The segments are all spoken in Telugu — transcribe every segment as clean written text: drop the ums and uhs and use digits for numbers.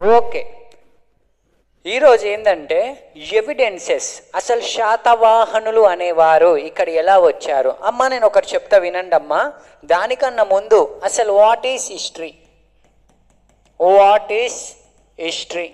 ఓకే, ఈరోజు ఏంటంటే ఎవిడెన్సెస్, అసలు శాతవాహనులు అనేవారు ఇక్కడ ఎలా వచ్చారు. అమ్మ నేను ఒకటి చెప్తా వినండి అమ్మా. దానికన్నా ముందు అసలు what is history, what is history,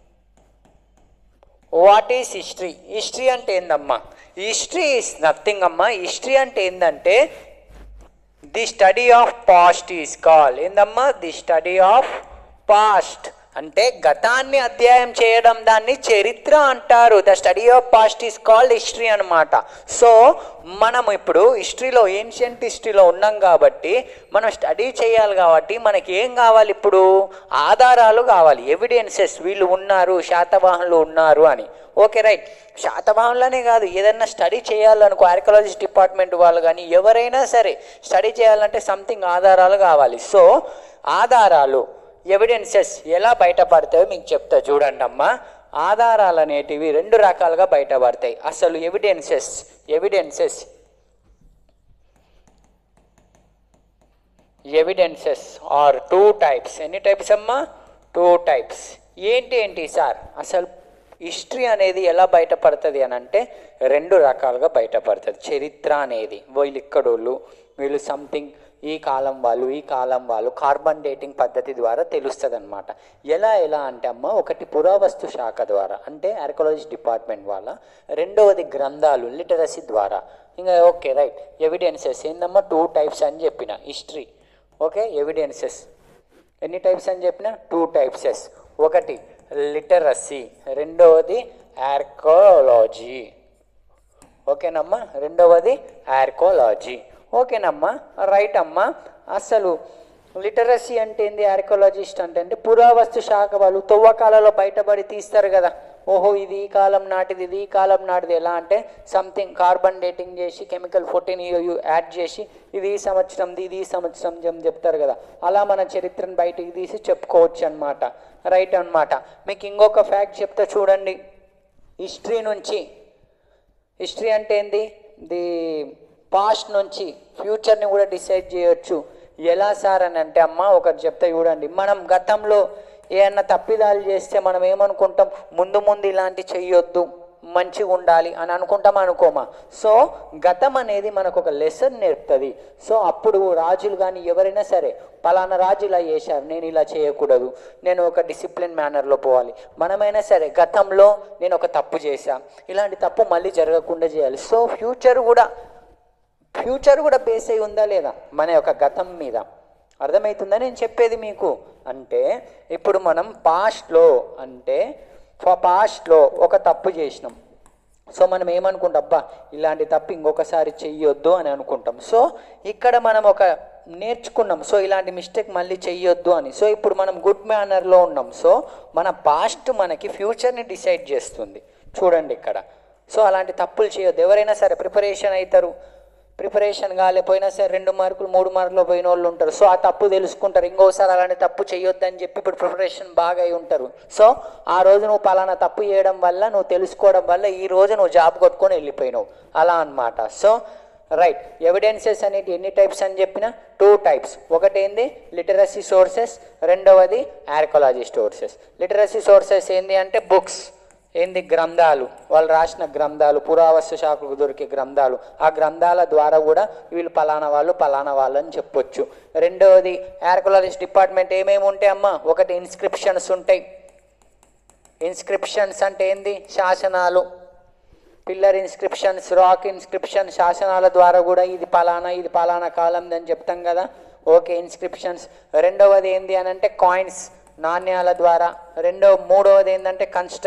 what is history. History అంటే ఏందమ్మా? హిస్టరీ ఈస్ నథింగ్ అమ్మా. హిస్టరీ అంటే ఏంటంటే the study of past is call. ఏందమ్మా? ది స్టడీ ఆఫ్ పాస్ట్ అంటే గతాన్ని అధ్యయనం చేయడం, దాన్ని చరిత్ర అంటారు. The study of past is called history అనమాట. సో మనం ఇప్పుడు హిస్టరీలో, ఏన్షియంట్ హిస్టరీలో ఉన్నాం కాబట్టి మనం స్టడీ చేయాలి. కాబట్టి మనకి ఏం కావాలి? ఇప్పుడు ఆధారాలు కావాలి, ఎవిడెన్సెస్. వీళ్ళు ఉన్నారు, శాతవాహనులు ఉన్నారు అని. Okay right. శాతవాహనులనే కాదు, ఏదన్నా స్టడీ చేయాలనుకో ఆర్కియాలజిస్ట్ డిపార్ట్మెంట్ వాళ్ళు కానీ ఎవరైనా సరే స్టడీ చేయాలంటే సంథింగ్ ఆధారాలు కావాలి. సో ఆధారాలు, ఎవిడెన్సెస్ ఎలా బయటపడతాయో మీకు చెప్తా చూడండి అమ్మా. ఆధారాలు అనేటివి రెండు రకాలుగా బయటపడతాయి. అసలు ఎవిడెన్సెస్ ఆర్ టూ టైప్స్. ఎన్ని టైప్స్ అమ్మా? Two types. ఏంటి సార్ అసలు హిస్టరీ అనేది ఎలా బయటపడుతుంది అని అంటే రెండు రకాలుగా బయటపడుతుంది. చరిత్ర అనేది వీళ్ళు ఇక్కడోళ్ళు, వీళ్ళు సంథింగ్ ఈ కాలం వాళ్ళు కార్బన్ డేటింగ్ పద్ధతి ద్వారా తెలుస్తుంది అనమాట. ఎలా అంటే అమ్మ, ఒకటి పురావస్తు శాఖ ద్వారా అంటే ఆర్కియాలజీ డిపార్ట్మెంట్ వాళ్ళ, రెండవది గ్రంథాలు లిటరసీ ద్వారా. ఇంకా ఓకే రైట్. ఎవిడెన్సెస్ ఏందమ్మా? టూ టైప్స్ అని చెప్పిన హిస్టరీ. ఓకే, ఎవిడెన్సెస్ ఎన్ని టైప్స్ అని చెప్పిన? Two types. ఒకటి లిటరసీ, రెండవది ఆర్కియాలజీ. ఓకేనమ్మా, రెండవది ఆర్కియాలజీ. ఓకేనమ్మా, రైట్ అమ్మా. అసలు లిటరసీ అంటే ఏంది, ఆర్కియాలజిస్ట్ అంటే పురావస్తు శాఖ వాళ్ళు తవ్వకాలలో బయటపడి తీస్తారు కదా. ఓహో ఇది ఈ కాలం నాటిది, ఇది ఈ కాలం నాటిది. ఎలా అంటే సంథింగ్ కార్బన్ డేటింగ్ చేసి కెమికల్ 14 యాడ్ చేసి ఇది ఈ సంవత్సరంది, ఇది ఈ సంవత్సరం చెప్తారు కదా. అలా మన చరిత్రను బయటికి తీసి చెప్పుకోవచ్చు అనమాట. రైట్ అనమాట. మీకు ఇంకొక ఫ్యాక్ట్ చెప్తా చూడండి. హిస్టరీ అంటే ఏంది? ది పాస్ట్ నుంచి ఫ్యూచర్ని కూడా డిసైడ్ చేయొచ్చు. ఎలా సార్ అని అంటే అమ్మ ఒకటి చెప్తా చూడండి. మనం గతంలో ఏమన్నా తప్పిదాలు చేస్తే మనం ఏమనుకుంటాం? ముందు ఇలాంటి చెయ్యొద్దు, మంచిగా ఉండాలి అని అనుకోమా. సో గతం అనేది మనకు ఒక లెసన్ నేర్పుతుంది. సో అప్పుడు రాజులు కానీ ఎవరైనా సరే పలానా రాజు ఇలా చేశారు, నేను ఇలా చేయకూడదు, నేను ఒక డిసిప్లిన్ మేనర్లో పోవాలి. మనమైనా సరే గతంలో నేను ఒక తప్పు చేశాను, ఇలాంటి తప్పు మళ్ళీ జరగకుండా చేయాలి. సో ఫ్యూచర్ కూడా బేస్ అయి ఉందా లేదా మన యొక్క గతం మీద? అర్థమవుతుందా నేను చెప్పేది మీకు? అంటే ఇప్పుడు మనం పాస్ట్లో ఒక తప్పు చేసినాం. సో మనం ఏమనుకుంటాం? అబ్బా ఇలాంటి తప్పు ఇంకొకసారి చెయ్యొద్దు అని అనుకుంటాం. సో ఇక్కడ మనం ఒక నేర్చుకున్నాం, సో ఇలాంటి మిస్టేక్ మళ్ళీ చెయ్యొద్దు అని. సో ఇప్పుడు మనం గుడ్ మేనర్లో ఉన్నాం. సో మన పాస్ట్ మనకి ఫ్యూచర్ని డిసైడ్ చేస్తుంది. చూడండి ఇక్కడ. సో అలాంటి తప్పులు చేయొద్దు. ఎవరైనా సరే ప్రిపరేషన్ అవుతారు, ప్రిపరేషన్ కాలేకపోయినా సరే 2 మార్కులు 3 మార్కులు పోయిన వాళ్ళు ఉంటారు. సో ఆ తప్పు తెలుసుకుంటారు, ఇంకోసారి అలాంటి తప్పు చేయొద్దని చెప్పి ఇప్పుడు ప్రిపరేషన్ బాగా అయి ఉంటారు. సో ఆ రోజు నువ్వు పలానా తప్పు చేయడం వల్ల, నువ్వు తెలుసుకోవడం వల్ల ఈ రోజు నువ్వు జాబ్ కొట్టుకొని వెళ్ళిపోయినావు, అలా అన్నమాట. So right. ఎవిడెన్సెస్ అనేది ఎన్ని టైప్స్ అని చెప్పిన? 2 టైప్స్. ఒకటి ఏంది? లిటరసీ సోర్సెస్, రెండవది ఆర్కియాలజీ సోర్సెస్. లిటరసీ సోర్సెస్ ఏంది అంటే బుక్స్, ఏంది? గ్రంథాలు, వాళ్ళు రాసిన గ్రంథాలు, పురావస్తు శాఖకు దొరికే గ్రంథాలు. ఆ గ్రంథాల ద్వారా కూడా వీళ్ళు పలానా వాళ్ళు అని చెప్పొచ్చు. రెండవది ఆర్కియాలజిస్ట్ డిపార్ట్మెంట్ ఏమేమి ఉంటాయి అమ్మా? ఒకటి ఇన్స్క్రిప్షన్స్ ఉంటాయి. ఇన్స్క్రిప్షన్స్ అంటే ఏంది? శాసనాలు. పిల్లర్ ఇన్స్క్రిప్షన్స్, రాక్ ఇన్స్క్రిప్షన్, శాసనాల ద్వారా కూడా ఇది పలానా కాలం అని చెప్తాం కదా. Okay, inscriptions. రెండవది ఏంది అని అంటే కాయిన్స్, నాణ్యాల ద్వారా. మూడవది ఏంటంటే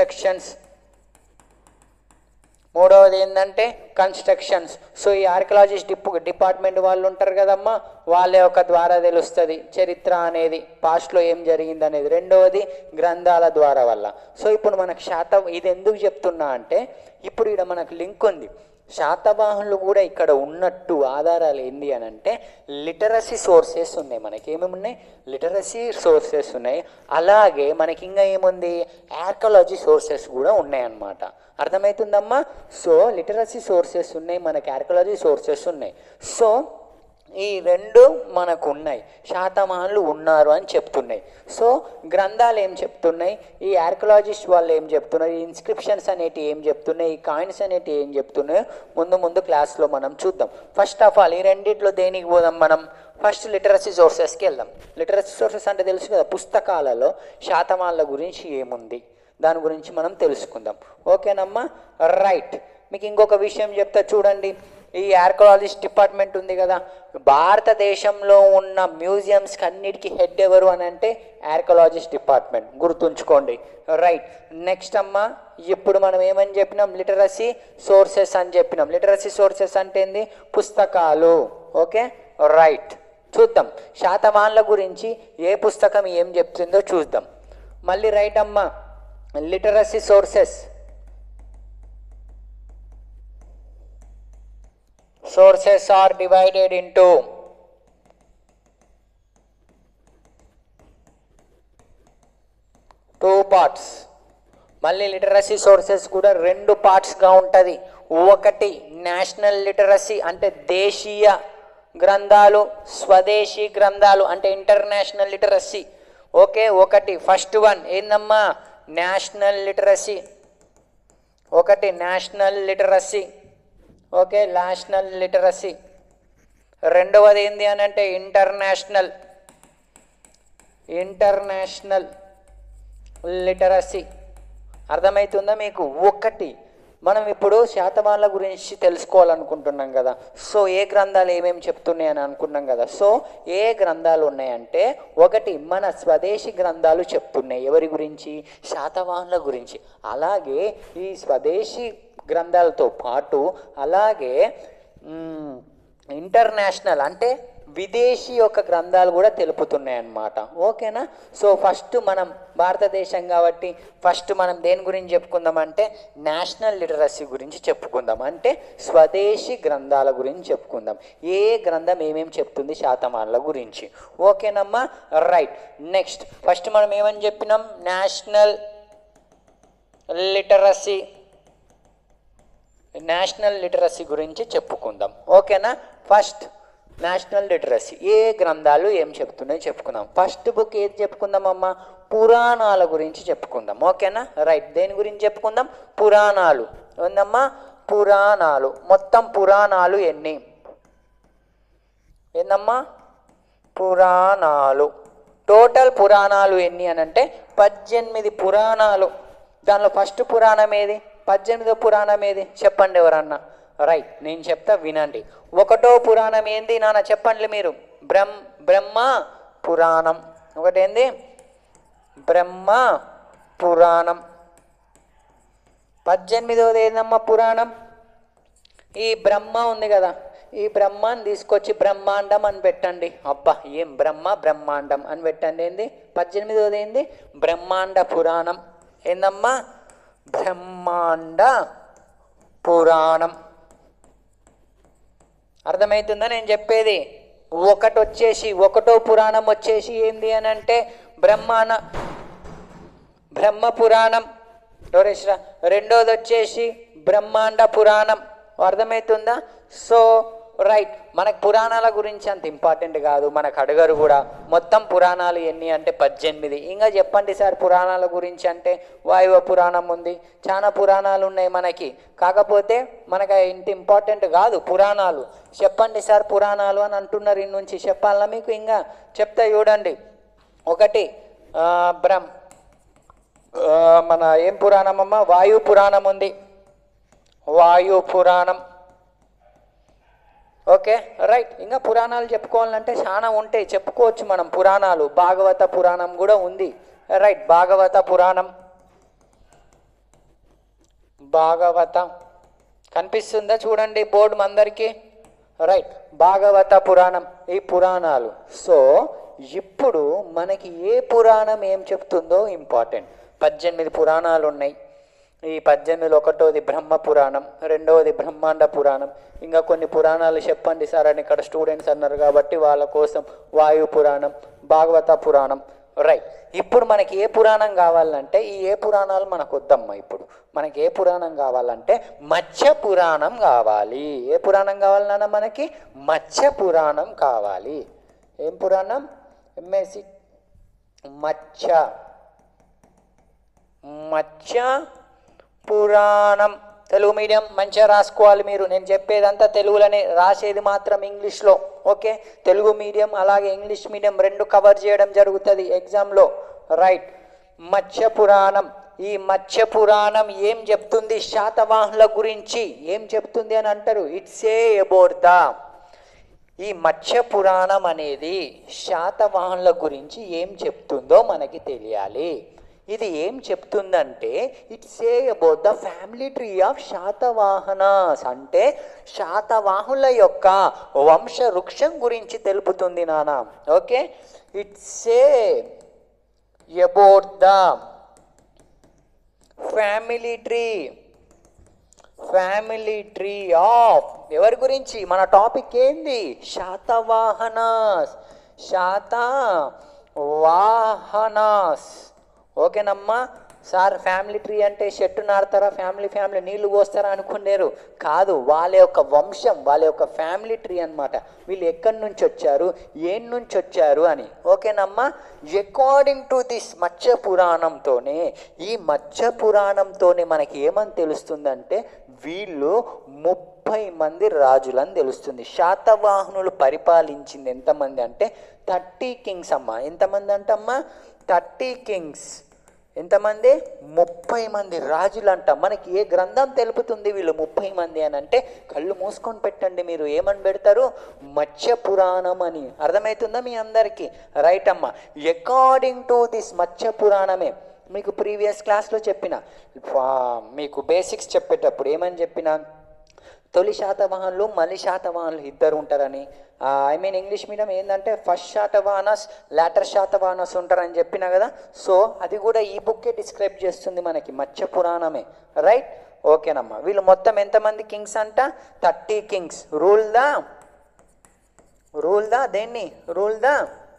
కన్స్ట్రక్షన్స్. సో ఈ ఆర్కియాలజిస్ట్ డిపార్ట్మెంట్ వాళ్ళు ఉంటారు కదమ్మా, వాళ్ళ యొక్క ద్వారా తెలుస్తుంది చరిత్ర అనేది, పాస్ట్లో ఏం జరిగింది అనేది. రెండవది గ్రంథాల ద్వారా వల్ల. సో ఇప్పుడు మనకు ఇది ఎందుకు చెప్తున్నా అంటే ఇప్పుడు ఇక్కడ మనకు లింక్ ఉంది. శాతవాహనులు కూడా ఇక్కడ ఉన్నట్టు ఆధారాలు ఏంది అని అంటే లిటరసీ సోర్సెస్ ఉన్నాయి. మనకి ఏమేమి ఉన్నాయి? లిటరసీ సోర్సెస్ ఉన్నాయి. అలాగే మనకి ఇంకా ఏముంది? ఆర్కియాలజీ సోర్సెస్ కూడా ఉన్నాయి అన్నమాట. అర్థమవుతుందమ్మా? సో లిటరసీ సోర్సెస్ ఉన్నాయి, మనకి ఆర్కియాలజీ సోర్సెస్ ఉన్నాయి. సో ఈ రెండు మనకు ఉన్నాయి, శాతవాహనులు ఉన్నారు అని చెప్తున్నాయి. సో గ్రంథాలు ఏం చెప్తున్నాయి, ఈ ఆర్కియాలజిస్ట్ వాళ్ళు ఏం చెప్తున్నారు, ఈ ఇన్స్క్రిప్షన్స్ అనేటివి ఏం చెప్తున్నాయి, ఈ కాయిన్స్ అనేటివి ఏం చెప్తున్నాయో ముందు క్లాస్లో మనం చూద్దాం. ఫస్ట్ ఆఫ్ ఆల్ ఈ రెండిట్లో దేనికి పోదాం మనం, ఫస్ట్ లిటరసీ సోర్సెస్కి వెళ్దాం. లిటరసీ సోర్సెస్ అంటే తెలుసు కదా, పుస్తకాలలో శాతవాహనుల గురించి ఏముంది దాని గురించి మనం తెలుసుకుందాం. ఓకేనమ్మా, రైట్. మీకు ఇంకొక విషయం చెప్తా చూడండి. ఈ ఆర్కియాలజిస్ట్ డిపార్ట్మెంట్ ఉంది కదా, భారతదేశంలో ఉన్న మ్యూజియంస్కి అన్నిటికీ హెడ్ ఎవరు అని అంటే ఆర్కియాలజిస్ట్ డిపార్ట్మెంట్, గుర్తుంచుకోండి. రైట్. నెక్స్ట్ అమ్మా, ఇప్పుడు మనం ఏమని చెప్పినాం, లిటరసీ సోర్సెస్ అని చెప్పినాం. లిటరసీ సోర్సెస్ అంటే ఏంది, పుస్తకాలు. Okay, right. చూద్దాం శాతవాహనుల గురించి ఏ పుస్తకం ఏం చెప్తుందో చూద్దాం. మళ్ళీ రైట్ అమ్మా, literacy sources are divided into two parts. మళ్ళీ లిటరసీ సోర్సెస్ కూడా రెండు పార్ట్స్గా ఉంటుంది. ఒకటి నేషనల్ లిటరసీ అంటే దేశీయ గ్రంథాలు, స్వదేశీ గ్రంథాలు అంటే ఇంటర్నేషనల్ లిటరసీ. ఓకే, ఒకటి ఫస్ట్ వన్ ఏందమ్మా, నేషనల్ లిటరసీ. ఒకటి national literacy. Okay, national literacy. రెండవది ఏంది అని అంటే ఇంటర్నేషనల్ లిటరసీ. అర్థమవుతుందా మీకు? ఒకటి మనం ఇప్పుడు శాతవాహనుల గురించి తెలుసుకోవాలనుకుంటున్నాం కదా, సో ఏ గ్రంథాలు ఏమేమి చెప్తున్నాయి అని అనుకున్నాం కదా. సో ఏ గ్రంథాలు ఉన్నాయంటే, ఒకటి మన స్వదేశీ గ్రంథాలు చెప్తున్నాయి. ఎవరి గురించి? శాతవాహనుల గురించి. అలాగే ఈ స్వదేశీ గ్రంథాలతో పాటు అలాగే ఇంటర్నేషనల్ అంటే విదేశీ యొక్క గ్రంథాలు కూడా తెలుపుతున్నాయి అన్నమాట. ఓకేనా? సో ఫస్ట్ మనం భారతదేశం కాబట్టి ఫస్ట్ మనం దేని గురించి చెప్పుకుందాం అంటే నేషనల్ లిటరసీ గురించి చెప్పుకుందాం. అంటే స్వదేశీ గ్రంథాల గురించి చెప్పుకుందాం. ఏ గ్రంథం ఏమేమి చెప్తుంది శాతవాహనుల గురించి. ఓకేనమ్మా, రైట్. నెక్స్ట్ ఫస్ట్ మనం ఏమని చెప్పినాం, నేషనల్ లిటరసీ గురించి చెప్పుకుందాం. ఓకేనా? ఫస్ట్ నేషనల్ లిటరసీ ఏ గ్రంథాలు ఏం చెప్తున్నాయో చెప్పుకుందాం. ఫస్ట్ బుక్ ఏది చెప్పుకుందాం అమ్మా, పురాణాల గురించి చెప్పుకుందాం. ఓకేనా? రైట్. దేని గురించి చెప్పుకుందాం? పురాణాలు. ఏందమ్మా? పురాణాలు. మొత్తం పురాణాలు ఎన్ని? ఏందమ్మా? పురాణాలు. టోటల్ పురాణాలు ఎన్ని అని అంటే 18 పురాణాలు. దానిలో ఫస్ట్ పురాణం ఏది, 18వ పురాణం ఏది చెప్పండి ఎవరన్నా. రైట్, నేను చెప్తా వినండి. ఒకటో పురాణం ఏంది నాన్న చెప్పండి మీరు, బ్రహ్మ పురాణం. ఒకటేంది? బ్రహ్మ పురాణం. 18వది ఏందమ్మా పురాణం? ఈ బ్రహ్మ ఉంది కదా, ఈ బ్రహ్మాన్ని తీసుకొచ్చి బ్రహ్మాండం అని పెట్టండి. అబ్బా ఏం బ్రహ్మాండం అని పెట్టండి. ఏంది 18వది ఏంది? బ్రహ్మాండ పురాణం. ఏందమ్మా? బ్రహ్మాండ పురాణం. అర్థమవుతుందా నేను చెప్పేది? ఒకటో పురాణం వచ్చేసి ఏంది అని అంటే బ్రహ్మ పురాణం. రెండోది వచ్చేసి బ్రహ్మాండ పురాణం. అర్థమవుతుందా? సో రైట్, మనకు పురాణాల గురించి అంత ఇంపార్టెంట్ కాదు, మనకు అడగరు కూడా. మొత్తం పురాణాలు ఎన్ని అంటే 18. ఇంకా చెప్పండి సార్ పురాణాల గురించి అంటే వాయువ పురాణం ఉంది, చాలా పురాణాలు ఉన్నాయి మనకి. కాకపోతే మనకు ఇంత ఇంపార్టెంట్ కాదు పురాణాలు. చెప్పండి సార్ పురాణాలు అని అంటున్నారు. ఇన్ని నుంచి చెప్పాలా మీకు? ఇంకా చెప్తా చూడండి. ఒకటి మన ఏం పురాణం అమ్మ? వాయు పురాణం ఉంది. వాయు పురాణం. Okay, right. ఇంకా పురాణాలు చెప్పుకోవాలంటే చాలా ఉంటాయి, చెప్పుకోవచ్చు మనం పురాణాలు. భాగవత పురాణం కూడా ఉంది. రైట్, భాగవత పురాణం. భాగవత కనిపిస్తుందా చూడండి బోర్డు అందరికీ. రైట్, భాగవత పురాణం. ఈ పురాణాలు. సో ఇప్పుడు మనకి ఏ పురాణం ఏం చెప్తుందో ఇంపార్టెంట్. 18 పురాణాలు ఉన్నాయి. ఈ 18లో ఒకటోది బ్రహ్మ పురాణం, రెండవది బ్రహ్మాండ పురాణం. ఇంకా కొన్ని పురాణాలు చెప్పండి సార్ అని ఇక్కడ స్టూడెంట్స్ అన్నారు కాబట్టి వాళ్ళ కోసం వాయు పురాణం, భాగవత పురాణం. రైట్. ఇప్పుడు మనకి ఏ పురాణం కావాలంటే ఈ ఏ పురాణాలు మనకు వద్దమ్మా. ఇప్పుడు మనకి ఏ పురాణం కావాలంటే మత్స్య పురాణం కావాలి. ఏ పురాణం కావాలన్నా మనకి మత్స్య పురాణం కావాలి. ఏం పురాణం? ఎంఎస్సి మత్స్య పురాణం. తెలుగు మీడియం మంచిగా రాసుకోవాలి మీరు. నేను చెప్పేదంతా తెలుగులోనే, రాసేది మాత్రం ఇంగ్లీష్లో. ఓకే, తెలుగు మీడియం అలాగే ఇంగ్లీష్ మీడియం రెండు కవర్ చేయడం జరుగుతుంది ఎగ్జామ్లో. రైట్. మత్స్య పురాణం. ఈ మత్స్య పురాణం ఏం చెప్తుంది? శాతవాహనుల గురించి ఏం చెప్తుంది అని అంటారు. It's a about the. ఈ మత్స్య పురాణం అనేది శాతవాహనుల గురించి ఏం చెప్తుందో మనకి తెలియాలి. ఇది ఏం చెప్తుందంటే it's a about the family tree of Satavahanas. అంటే శాతవాహనుల యొక్క వంశ వృక్షం గురించి తెలుపుతుంది నాన్న. Okay, it's a about the family tree of ఎవరి గురించి? మన టాపిక్ ఏంది? శాతవాహనాస్. ఓకేనమ్మా. సార్ ఫ్యామిలీ ట్రీ అంటే చెట్టు నాడతారా, ఫ్యామిలీ నీళ్లు పోస్తారా అనుకున్నారు. కాదు, వాళ్ళ యొక్క వంశం, వాళ్ళ యొక్క ఫ్యామిలీ ట్రీ అనమాట. వీళ్ళు ఎక్కడి నుంచి వచ్చారు, ఏం నుంచి వచ్చారు అని. ఓకేనమ్మా. అకార్డింగ్ టు దిస్ మత్స్య పురాణంతోనే, ఈ మత్స్య పురాణంతోనే మనకి ఏమని తెలుస్తుందంటే వీళ్ళు 30 మంది రాజులని తెలుస్తుంది. శాతవాహనులు పరిపాలించింది ఎంతమంది అంటే 30 కింగ్స్ అమ్మా. ఎంతమంది అంటమ్మా? 30 కింగ్స్. ఎంతమంది? 30 మంది రాజులు అంట. మనకి ఏ గ్రంథం తెలుపుతుంది వీళ్ళు 30 మంది అని అంటే? కళ్ళు మూసుకొని పెట్టండి మీరు. ఏమని పెడతారు? మత్స్య పురాణం అని. అర్థమవుతుందా మీ అందరికీ? రైట్ అమ్మా. అకార్డింగ్ టు దిస్ మత్స్య పురాణమే మీకు ప్రీవియస్ క్లాస్లో చెప్పిన, మీకు బేసిక్స్ చెప్పేటప్పుడు ఏమని చెప్పిన? తొలి శాతవాహనులు మలి శాతవాహనులు ఇద్దరు ఉంటారని. ఐ మీన్ ఇంగ్లీష్ మీడియం ఏంటంటే ఫస్ట్ శాతవాహనస్ లాటర్ శాతవాహనస్ ఉంటారని చెప్పిన కదా. సో అది కూడా ఈ బుక్కే డిస్క్రైబ్ చేస్తుంది మనకి, మత్స్య పురాణమే. రైట్. ఓకేనమ్మా. వీళ్ళు మొత్తం ఎంతమంది కింగ్స్ అంట? 30 కింగ్స్. రూల్ ద దేన్ని? Rule the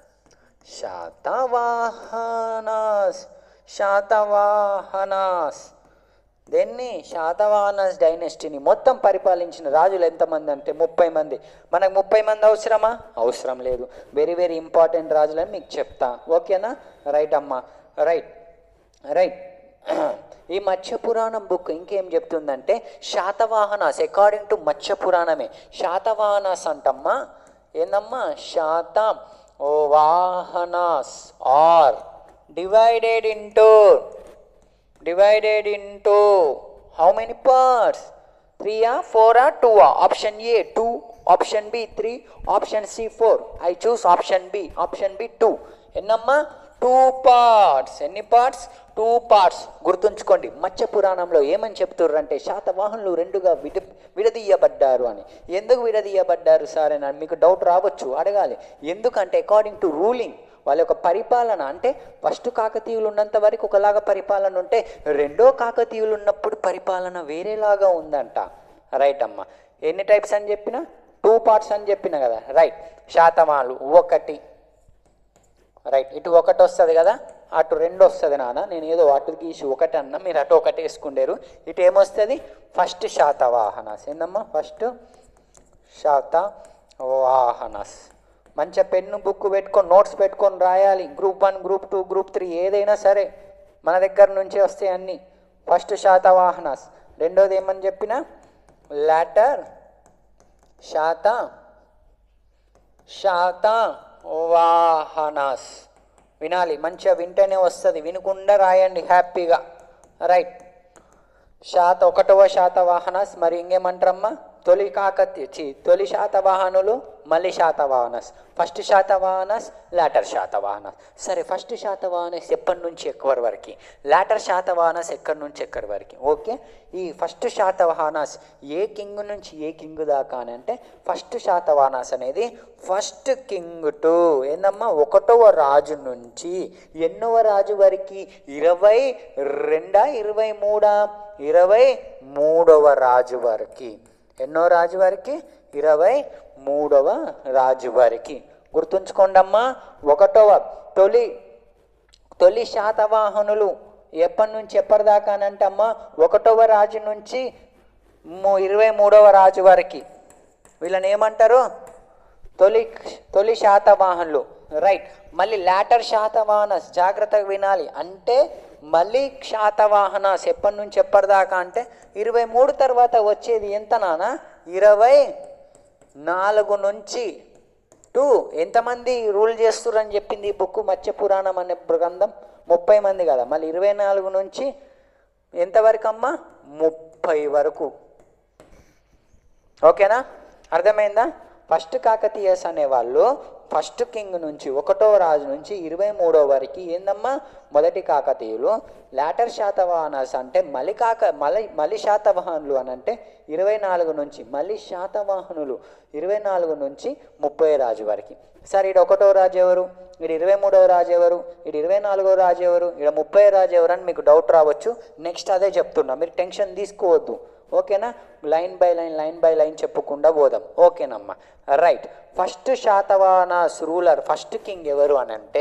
Satavahanas. దేన్ని? శాతవాహనస్ డైనెస్టీని మొత్తం పరిపాలించిన రాజులు ఎంతమంది అంటే 30 మంది. మనకు 30 మంది అవసరమా? అవసరం లేదు. వెరీ వెరీ ఇంపార్టెంట్ రాజులని మీకు చెప్తా. ఓకేనా? రైట్ అమ్మా. రైట్. ఈ మత్స్య పురాణం బుక్ ఇంకేం చెప్తుందంటే శాతవాహనాస్ అకార్డింగ్ టు మత్స్య పురాణమే శాతవాహనాస్ అంటమ్మా. ఏందమ్మా? Satavahanas are divided into how many parts? 3 or 4 or 2? Option A 2, option B 3, option C 4. I choose option B 2. ఎన్నమ్మా? 2 parts. ఎన్ని పార్ట్స్? 2 parts. గుర్తుంచుకోండి. మత్స్య పురాణంలో ఏమని చెప్తుర్రు అంటే శాతవాహనులు రెండుగా విడదీయబడ్డారు అని. ఎందుకు విడదీయబడ్డారు సార్ అని మీకు డౌట్ రావచ్చు, అడగాలి. ఎందుకంటే అకార్డింగ్ టు రూలింగ్, వాళ్ళ యొక్క పరిపాలన అంటే ఫస్ట్ కాకతీయులు ఉన్నంత వరకు ఒకలాగా పరిపాలన ఉంటే రెండో కాకతీయులు ఉన్నప్పుడు పరిపాలన వేరేలాగా ఉందంట. రైట్ అమ్మ. ఎన్ని టైప్స్ అని చెప్పిన? 2 parts అని చెప్పిన కదా. రైట్. శాతవాహనులు 1. రైట్. ఇటు 1 వస్తుంది కదా, అటు 2 వస్తుంది నాన్న. నేను ఏదో అటు గీసి 1 అన్నా, మీరు అటు 1 వేసుకుంటారు. ఇటు ఏమొస్తుంది? ఫస్ట్ శాతవాహనాస్. ఏందమ్మా? ఫస్ట్ శాతవాహనాస్. మంచిగా పెన్ను బుక్ పెట్టుకొని నోట్స్ పెట్టుకొని రాయాలి. గ్రూప్ 1, గ్రూప్ 2, గ్రూప్ 3 ఏదైనా సరే మన దగ్గర నుంచే వస్తాయి అన్నీ. ఫస్ట్ శాతవాహనాస్. రెండోది ఏమని చెప్పిన? లాటర్ శాతవాహనాస్. వినాలి, మంచిగా వింటేనే వస్తుంది. వినకుండా రాయండి హ్యాపీగా. రైట్. 1వ శాతవాహనాస్. మరి ఇంకేమంటారమ్మా? తొలి శాతవాహనులు మళ్ళీ శాతవాహనస్. First Satavahanas, later Satavahanas. సరే, ఫస్ట్ శాతవాహనస్ ఎప్పటి నుంచి ఎక్కడి వరకు, లాటర్ శాతవాహనస్ ఎక్కడి నుంచి ఎక్కడి వరకు. ఓకే. ఈ ఫస్ట్ శాతవాహనస్ ఏ కింగ్ నుంచి ఏ కింగ్ దాకా అని అంటే ఫస్ట్ శాతవాహనస్ అనేది ఫస్ట్ కింగ్ టు ఏందమ్మా 1వ రాజు నుంచి ఎన్నవ రాజు వరకు 23వ రాజు వరకు. ఎన్నో రాజు వరకు? 23వ రాజు వరకు. గుర్తుంచుకోండి అమ్మా. 1వ తొలి శాతవాహనులు ఎప్పటి నుంచి ఎప్పటిదాకా అని అంటే అమ్మ 1వ రాజు నుంచి 23వ రాజు వరకు వీళ్ళని ఏమంటారు? తొలి శాతవాహనులు. రైట్. మళ్ళీ లాటర్ శాతవాహనస్, జాగ్రత్తగా వినాలి. అంటే మళ్ళీ శాతవాహనస్ ఎప్పటి నుంచి ఎప్పటిదాకా అంటే 23 తర్వాత వచ్చేది ఎంత నాన్న? 24 నుంచి ఎంతమంది రూల్ చేస్తున్నారని చెప్పింది ఈ బుక్ మత్స్య పురాణం అనే గ్రంథం? 30 మంది కదా. మళ్ళీ 24 నుంచి ఎంతవరకు అమ్మా? 30 వరకు. ఓకేనా? అర్థమైందా? ఫస్ట్ కాకతీయస్ అనేవాళ్ళు ఫస్ట్ కింగ్ నుంచి 1వ రాజు నుంచి 23వ వరకు ఏందమ్మా? మొదటి కాకతీయులు. లాటర్ శాతవాహనస్ అంటే మళ్ళీ శాతవాహనులు అని అంటే 24 నుంచి, మళ్ళీ శాతవాహనులు 24 నుంచి 30వ రాజు వరకు. సరే, ఇటు 1వ రాజు ఎవరు, ఇటు 23వ రాజు ఎవరు, ఇటు 24వ రాజు ఎవరు, ఇటు 30వ రాజు ఎవరు అని మీకు డౌట్ రావచ్చు. నెక్స్ట్ అదే చెప్తున్నా, మీరు టెన్షన్ తీసుకోవద్దు. ఓకేనా? లైన్ బై లైన్ చెప్పుకుండా పోదాం. ఓకేనమ్మా? Right. First Satavahanas ruler, first king ఎవరు అని అంటే,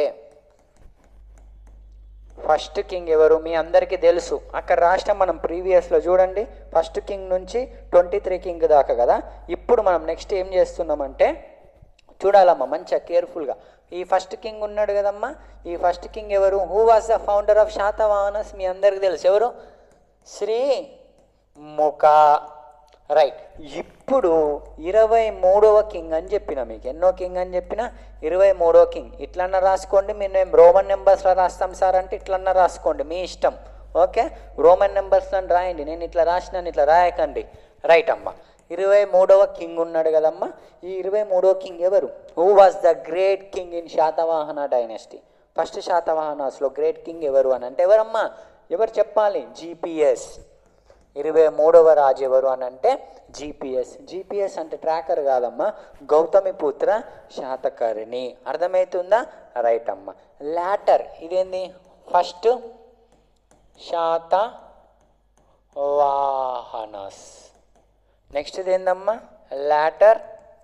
ఫస్ట్ కింగ్ ఎవరు మీ అందరికీ తెలుసు. అక్కడ రాష్ట్ర మనం ప్రీవియస్లో చూడండి, ఫస్ట్ కింగ్ నుంచి 23 కింగ్ దాకా కదా. ఇప్పుడు మనం నెక్స్ట్ ఏం చేస్తున్నామంటే చూడాలమ్మా మంచిగా కేర్ఫుల్గా. ఈ ఫస్ట్ కింగ్ ఉన్నాడు కదమ్మా, ఈ ఫస్ట్ కింగ్ ఎవరు? Who was the founder of Satavahanas? మీ అందరికీ తెలుసు. ఎవరు? శ్రీ ముఖ. రైట్. ఇప్పుడు 23వ కింగ్ అని చెప్పిన మీకు. ఎన్నో కింగ్ అని చెప్పిన? 23వ కింగ్. ఇట్లన్నా రాసుకోండి. మేము రోమన్ నెంబర్స్లో రాస్తాం సార్ అంటే ఇట్లన్నా రాసుకోండి, మీ ఇష్టం. ఓకే? రోమన్ నెంబర్స్లో రాయండి, నేను ఇట్లా రాసినాను ఇట్లా రాయకండి. రైట్ అమ్మ. 23వ కింగ్ ఉన్నాడు కదమ్మా. ఈ 23వ కింగ్ ఎవరు? Who was the great king in Satavahana dynasty? First శాతవాహనస్లో గ్రేట్ కింగ్ ఎవరు అని అంటే ఎవరమ్మా? ఎవరు చెప్పాలి? జీపీఎస్. 23వ రాజు ఎవరు అని అంటే జీపీఎస్. జీపీఎస్ అంటే ట్రాకర్ కాదమ్మా, గౌతమిపుత్ర శాతకర్ణి. అర్థమవుతుందా? రైట్ అమ్మ. లాటర్ ఇదేంది? ఫస్ట్ శాతవాహనస్. నెక్స్ట్ ఇదేందమ్మా? Later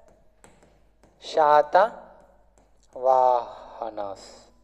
Satavahanas.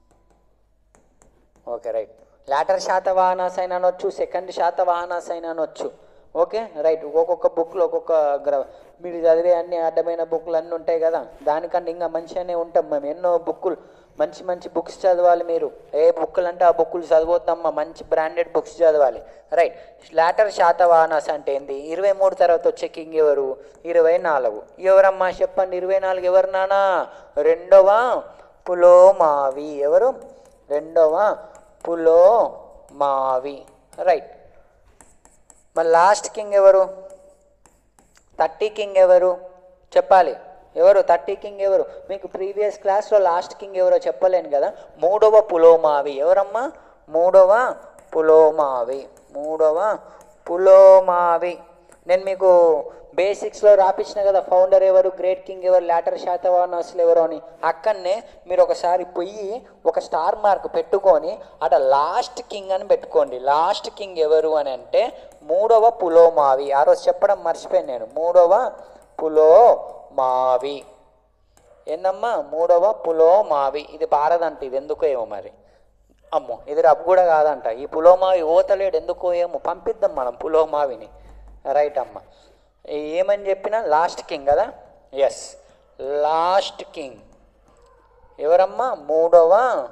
Okay, right. Later Satavahanas అయినా అనొచ్చు, సెకండ్ శాతవాహనస్ అయినా అనొచ్చు. Okay, right. ఒక్కొక్క బుక్లో ఒక్కొక్క మీరు చదివే అన్ని అడ్డమైన బుక్లు అన్నీ ఉంటాయి కదా, దానికన్నా ఇంకా మంచిగానే ఉంటాం మేము. ఎన్నో బుక్కులు, మంచి మంచి బుక్స్ చదవాలి మీరు. ఏ బుక్కులు అంటే ఆ బుక్కులు చదవద్దమ్మా, మంచి బ్రాండెడ్ బుక్స్ చదవాలి. రైట్. లాటర్ శాతవాహనస్ అంటే ఏంది? 23 తర్వాత వచ్చే కింగ్ ఎవరు? 24. ఎవరమ్మా చెప్పండి? 24 ఎవరు నానా? 2వ పులోమావి. ఎవరు? 2వ పులోమావి. రైట్. మరి లాస్ట్ కింగ్ ఎవరు? 30 కింగ్ ఎవరు చెప్పాలి? ఎవరు 30 కింగ్ ఎవరు? మీకు ప్రీవియస్ క్లాస్లో లాస్ట్ కింగ్ ఎవరో చెప్పలేను కదా. 3వ పులోమావి. ఎవరమ్మా? 3వ పులోమావి. 3వ పులోమావి. నేను మీకు బేసిక్స్లో రాపించిన కదా, ఫౌండర్ ఎవరు, గ్రేట్ కింగ్ ఎవరు, లాటర్ శాతవాహనస్లు ఎవరు అని. అక్కడనే మీరు ఒకసారి పోయి ఒక స్టార్ మార్క్ పెట్టుకొని అట లాస్ట్ కింగ్ అని పెట్టుకోండి. లాస్ట్ కింగ్ ఎవరు అని అంటే 3వ పులోమావి. ఆ రోజు చెప్పడం మర్చిపోయాను నేను. 3వ పులోమావి. ఏందమ్మా? 3వ పులోమావి. ఇది భారత్ ఇది ఎందుకో ఏమో మరి. అమ్మో, ఇది రబ్ కూడా కాదంట. ఈ పులోమావి ఓతలేడు ఎందుకో ఏమో. పంపిద్దాం మనం పులోమావిని. రైట్ అమ్మ. ఏమని చెప్పినా లాస్ట్ కింగ్ కదా. ఎస్, లాస్ట్ కింగ్ ఎవరమ్మా? 3వ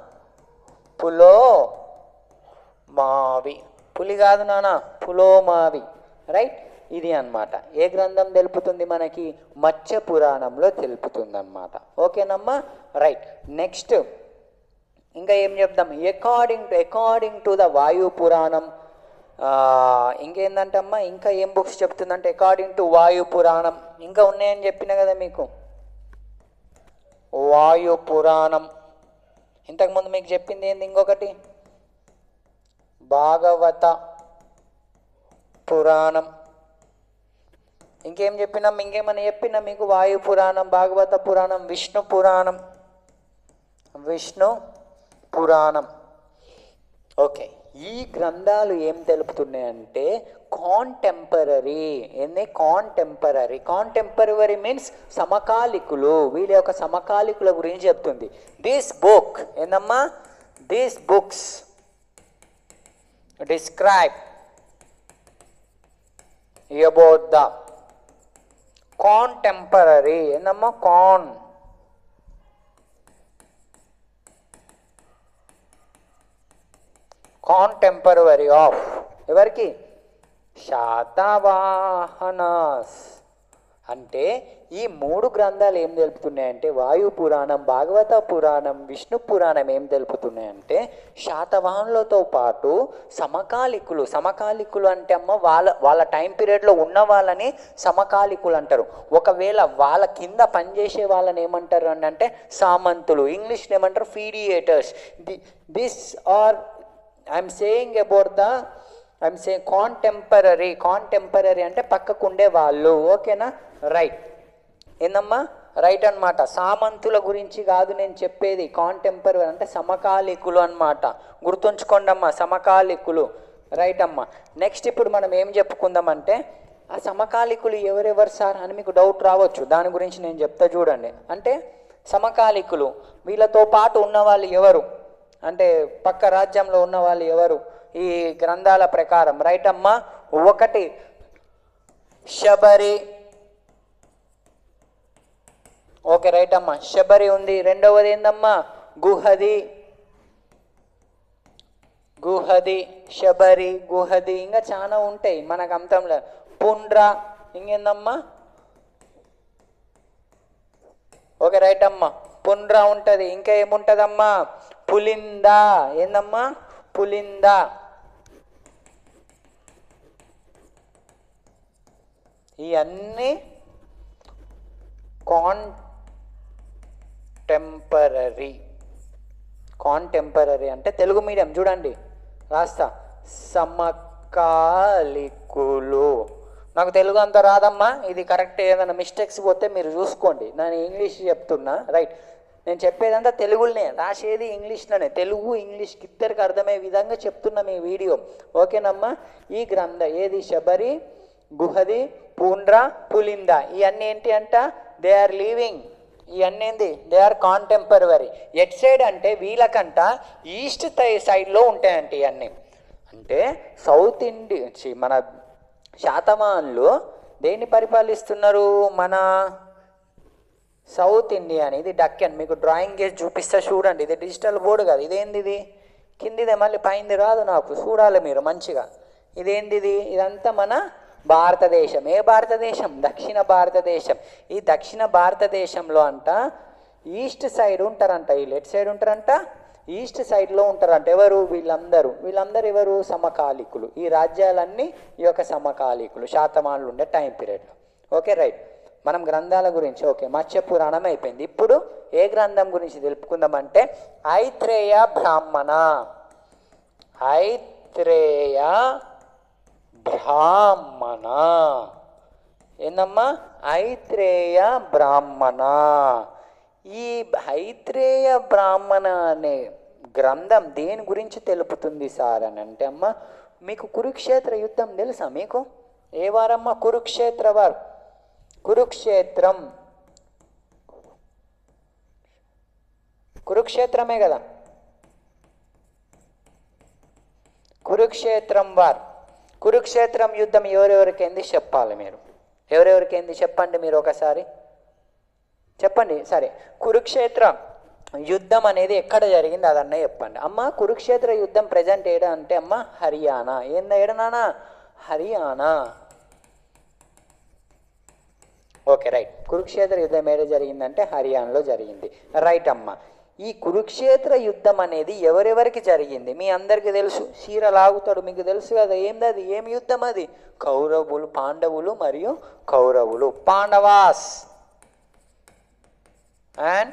పులోమావి. పులి కాదు నాన్న, పులోమావి. రైట్. ఇది అన్నమాట. ఏ గ్రంథం తెలుపుతుంది మనకి? మత్స్య పురాణంలో తెలుపుతుంది అన్నమాట. ఓకేనమ్మా? రైట్. నెక్స్ట్ ఇంకా ఏం చెప్దాం? అకార్డింగ్ టు ద వాయు పురాణం. ఇంకేందంటే అమ్మా, ఇంకా ఏం బుక్స్ చెప్తుందంటే అకార్డింగ్ టు వాయు పురాణం ఇంకా ఉన్నాయని చెప్పిన కదా మీకు. వాయు పురాణం ఇంతకుముందు మీకు చెప్పింది ఏంది? ఇంకొకటి భాగవత పురాణం. ఇంకేం చెప్పినాం? ఇంకేమన్నా చెప్పినా మీకు? వాయు పురాణం, భాగవత పురాణం, విష్ణు పురాణం. ఓకే. ఈ గ్రంథాలు ఏం తెలుపుతున్నాయంటే కాంటెంపరీ. ఏంది? కాంటెంపరరీ మీన్స్ సమకాలికులు. వీళ్ళ యొక్క సమకాలికుల గురించి చెప్తుంది. దిస్ బుక్ ఏందమ్మా? These books describe about the contemporary ఏందమ్మా కాంటెంపరరీ ఆఫ్ ఎవరికి శాతవాహనాస్ అంటే ఈ 3 గ్రంథాలు ఏం తెలుపుతున్నాయంటే వాయు పురాణం, భాగవత పురాణం, విష్ణు పురాణం ఏం తెలుపుతున్నాయంటే శాతవాహనులతో పాటు సమకాలికులు అంటే అమ్మ వాళ్ళ టైం పీరియడ్లో ఉన్న వాళ్ళని సమకాలికులు అంటారు. ఒకవేళ వాళ్ళ కింద పనిచేసే వాళ్ళని ఏమంటారు అని అంటే సామంతులు, ఇంగ్లీష్లో ఏమంటారు feudatories. This are I'm saying about the contemporary అంటే పక్కకుండే వాళ్ళు. ఓకేనా? రైట్. ఏందమ్మా? రైట్ అనమాట. సామంతుల గురించి కాదు నేను చెప్పేది. కాంటెంపరరీ అంటే సమకాలికులు అనమాట. గుర్తుంచుకోండి అమ్మా, సమకాలికులు. రైట్ అమ్మా. నెక్స్ట్ ఇప్పుడు మనం ఏం చెప్పుకుందామంటే ఆ సమకాలికులు ఎవరెవరు సార్ అని మీకు డౌట్ రావచ్చు. దాని గురించి నేను చెప్తా చూడండి. అంటే సమకాలికులు వీళ్ళతో పాటు ఉన్నవాళ్ళు ఎవరు అంటే పక్క రాజ్యంలో ఉన్న వాళ్ళు ఎవరు ఈ గ్రంథాల ప్రకారం? రైట్ అమ్మా. 1 శబరి. ఓకే రైట్ అమ్మా, శబరి ఉంది. 2వది ఏందమ్మా? గుహది, శబరి, గుహది, ఇంకా చాలా ఉంటాయి మనకు అంతంలో. పుండ్ర, ఇంకేందమ్మా? ఓకే రైట్ అమ్మా, పుండ్ర ఉంటుంది. ఇంకా ఏముంటుందమ్మా? పులింద. ఏందమ్మా? పులింద. ఇవన్నీ కాంటెంపరరీ అంటే తెలుగు మీడియం చూడండి రాస్తా. సమకాలికులు. నాకు తెలుగు అంత రాదమ్మా, ఇది కరెక్ట్. ఏదైనా మిస్టేక్స్ పోతే మీరు చూసుకోండి. నేను ఇంగ్లీష్ చెప్తున్నా. రైట్. నేను చెప్పేదంతా తెలుగులోనే, రాసేది ఇంగ్లీష్లోనే. తెలుగు ఇంగ్లీష్కి ఇద్దరికి అర్థమయ్యే విధంగా చెప్తున్నా మీ వీడియో. ఓకేనమ్మా? ఈ గ్రంథ ఏది? శబరి, గుహది, పుండ్ర, పులింద. ఇవన్నీ ఏంటి అంట? They are living. ఇవన్నీ ఏంది? They are contemporary. At side అంటే వీళ్ళకంట ఈస్ట్ సైడ్లో ఉంటాయంట ఇవన్నీ. అంటే సౌత్ ఇండియా మన శాతవాహనులు దేన్ని పరిపాలిస్తున్నారు? మన సౌత్ ఇండియా అని. ఇది డక్కన్. మీకు డ్రాయింగ్ చేసి చూపిస్తా చూడండి. ఇది డిజిటల్ బోర్డు కాదు. ఇదేంది? ఇది కిందిదే, మళ్ళీ పైంది రాదు నాకు. చూడాలి మీరు మంచిగా. ఇదేంది? ఇదంతా మన భారతదేశం. ఏ భారతదేశం? దక్షిణ భారతదేశం. ఈ దక్షిణ భారతదేశంలో అంట ఈస్ట్ సైడ్ ఉంటారంట. వీళ్ళు ఎట్ సైడ్ ఉంటారంట? ఈస్ట్ సైడ్లో ఉంటారంట. ఎవరు? వీళ్ళందరూ ఎవరు? సమకాలికులు. ఈ రాజ్యాలన్నీ ఈ యొక్క సమకాలికులు, శాతవాహనులు ఉండే టైం పీరియడ్లో. Okay right. మనం గ్రంథాల గురించి ఓకే మత్స్య పురాణం అయిపోయింది. ఇప్పుడు ఏ గ్రంథం గురించి తెలుపుకుందామంటే ఐత్రేయ బ్రాహ్మణ. ఏందమ్మా? ఐత్రేయ బ్రాహ్మణ. ఈ ఐత్రేయ బ్రాహ్మణ అనే గ్రంథం దేని గురించి తెలుపుతుంది సార్ అని అంటే అమ్మ మీకు కురుక్షేత్ర యుద్ధం తెలుసా మీకు? ఏ వారమ్మా? కురుక్షేత్ర వారు. కురుక్షేత్రమే కదా. కురుక్షేత్రం వార్. కురుక్షేత్రం యుద్ధం ఎవరెవరికైంది చెప్పాలి మీరు. ఎవరెవరికైంది చెప్పండి మీరు ఒకసారి చెప్పండి. సరే, కురుక్షేత్ర యుద్ధం అనేది ఎక్కడ జరిగింది అదన్నా చెప్పండి. అమ్మ కురుక్షేత్ర యుద్ధం ప్రజెంట్ ఏడా అంటే అమ్మ హర్యానా. ఏందా ఏడనానా? హర్యానా. Okay right. కురుక్షేత్ర యుద్ధం ఏడ జరిగిందంటే హర్యానాలో జరిగింది. రైట్ అమ్మ. ఈ కురుక్షేత్ర యుద్ధం అనేది ఎవరెవరికి జరిగింది మీ అందరికీ తెలుసు. చీర లాగుతాడు మీకు తెలుసు కదా. ఏంది అది? ఏం యుద్ధం అది? కౌరవులు, పాండవులు మరియు కౌరవులు. పాండవాస్ అండ్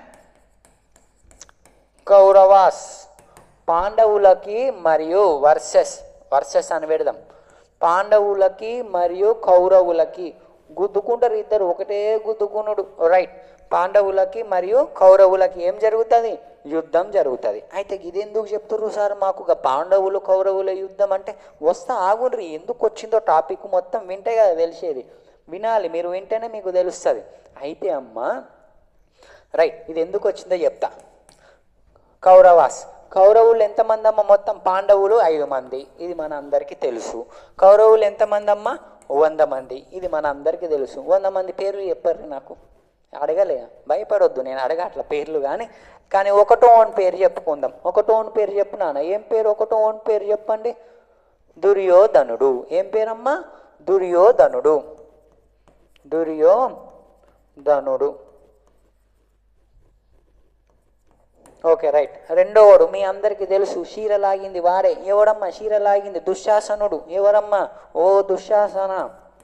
కౌరవాస్. పాండవులకి మరియు వర్సెస్ అని పెడదాం. పాండవులకి మరియు కౌరవులకి గుద్దుకుంటారు ఇద్దరు, ఒకటే గుద్దుకునుడు. రైట్. పాండవులకి మరియు కౌరవులకి ఏం జరుగుతుంది? యుద్ధం జరుగుతుంది. అయితే ఇది ఎందుకు చెప్తున్నారు సార్ మాకు పాండవులు కౌరవుల యుద్ధం అంటే? వస్తా ఆగుండ్రి, ఎందుకు వచ్చిందో టాపిక్ మొత్తం వింటే కదా తెలిసేది. వినాలి, మీరు వింటేనే మీకు తెలుస్తుంది. అయితే అమ్మ రైట్, ఇది ఎందుకు వచ్చిందో చెప్తా. కౌరవులు ఎంతమంది అమ్మ మొత్తం? పాండవులు 5 మంది, ఇది మన అందరికీ తెలుసు. కౌరవులు ఎంతమంది అమ్మ? 100 మంది, ఇది మన అందరికీ తెలుసు. 100 మంది పేర్లు చెప్పారు నాకు, అడగలే, భయపడొద్దు, నేను అడగట్ల పేర్లు. కానీ ఒకటో ఓన్ పేరు చెప్పుకుందాం. ఒకటో ఓన్ పేరు చెప్పు నాన్న. ఏం పేరు? ఒకటో ఓన్ పేరు చెప్పండి. దుర్యోధనుడు. ఏం పేరమ్మా? దుర్యోధనుడు. దుర్యోధనుడు. Okay, right. రెండోవాడు మీ అందరికీ తెలుసు, చీర లాగింది వాడే. ఎవడమ్మా చీర లాగింది? దుశ్శాసనుడు. ఎవరమ్మా? ఓ దుశ్శాసన,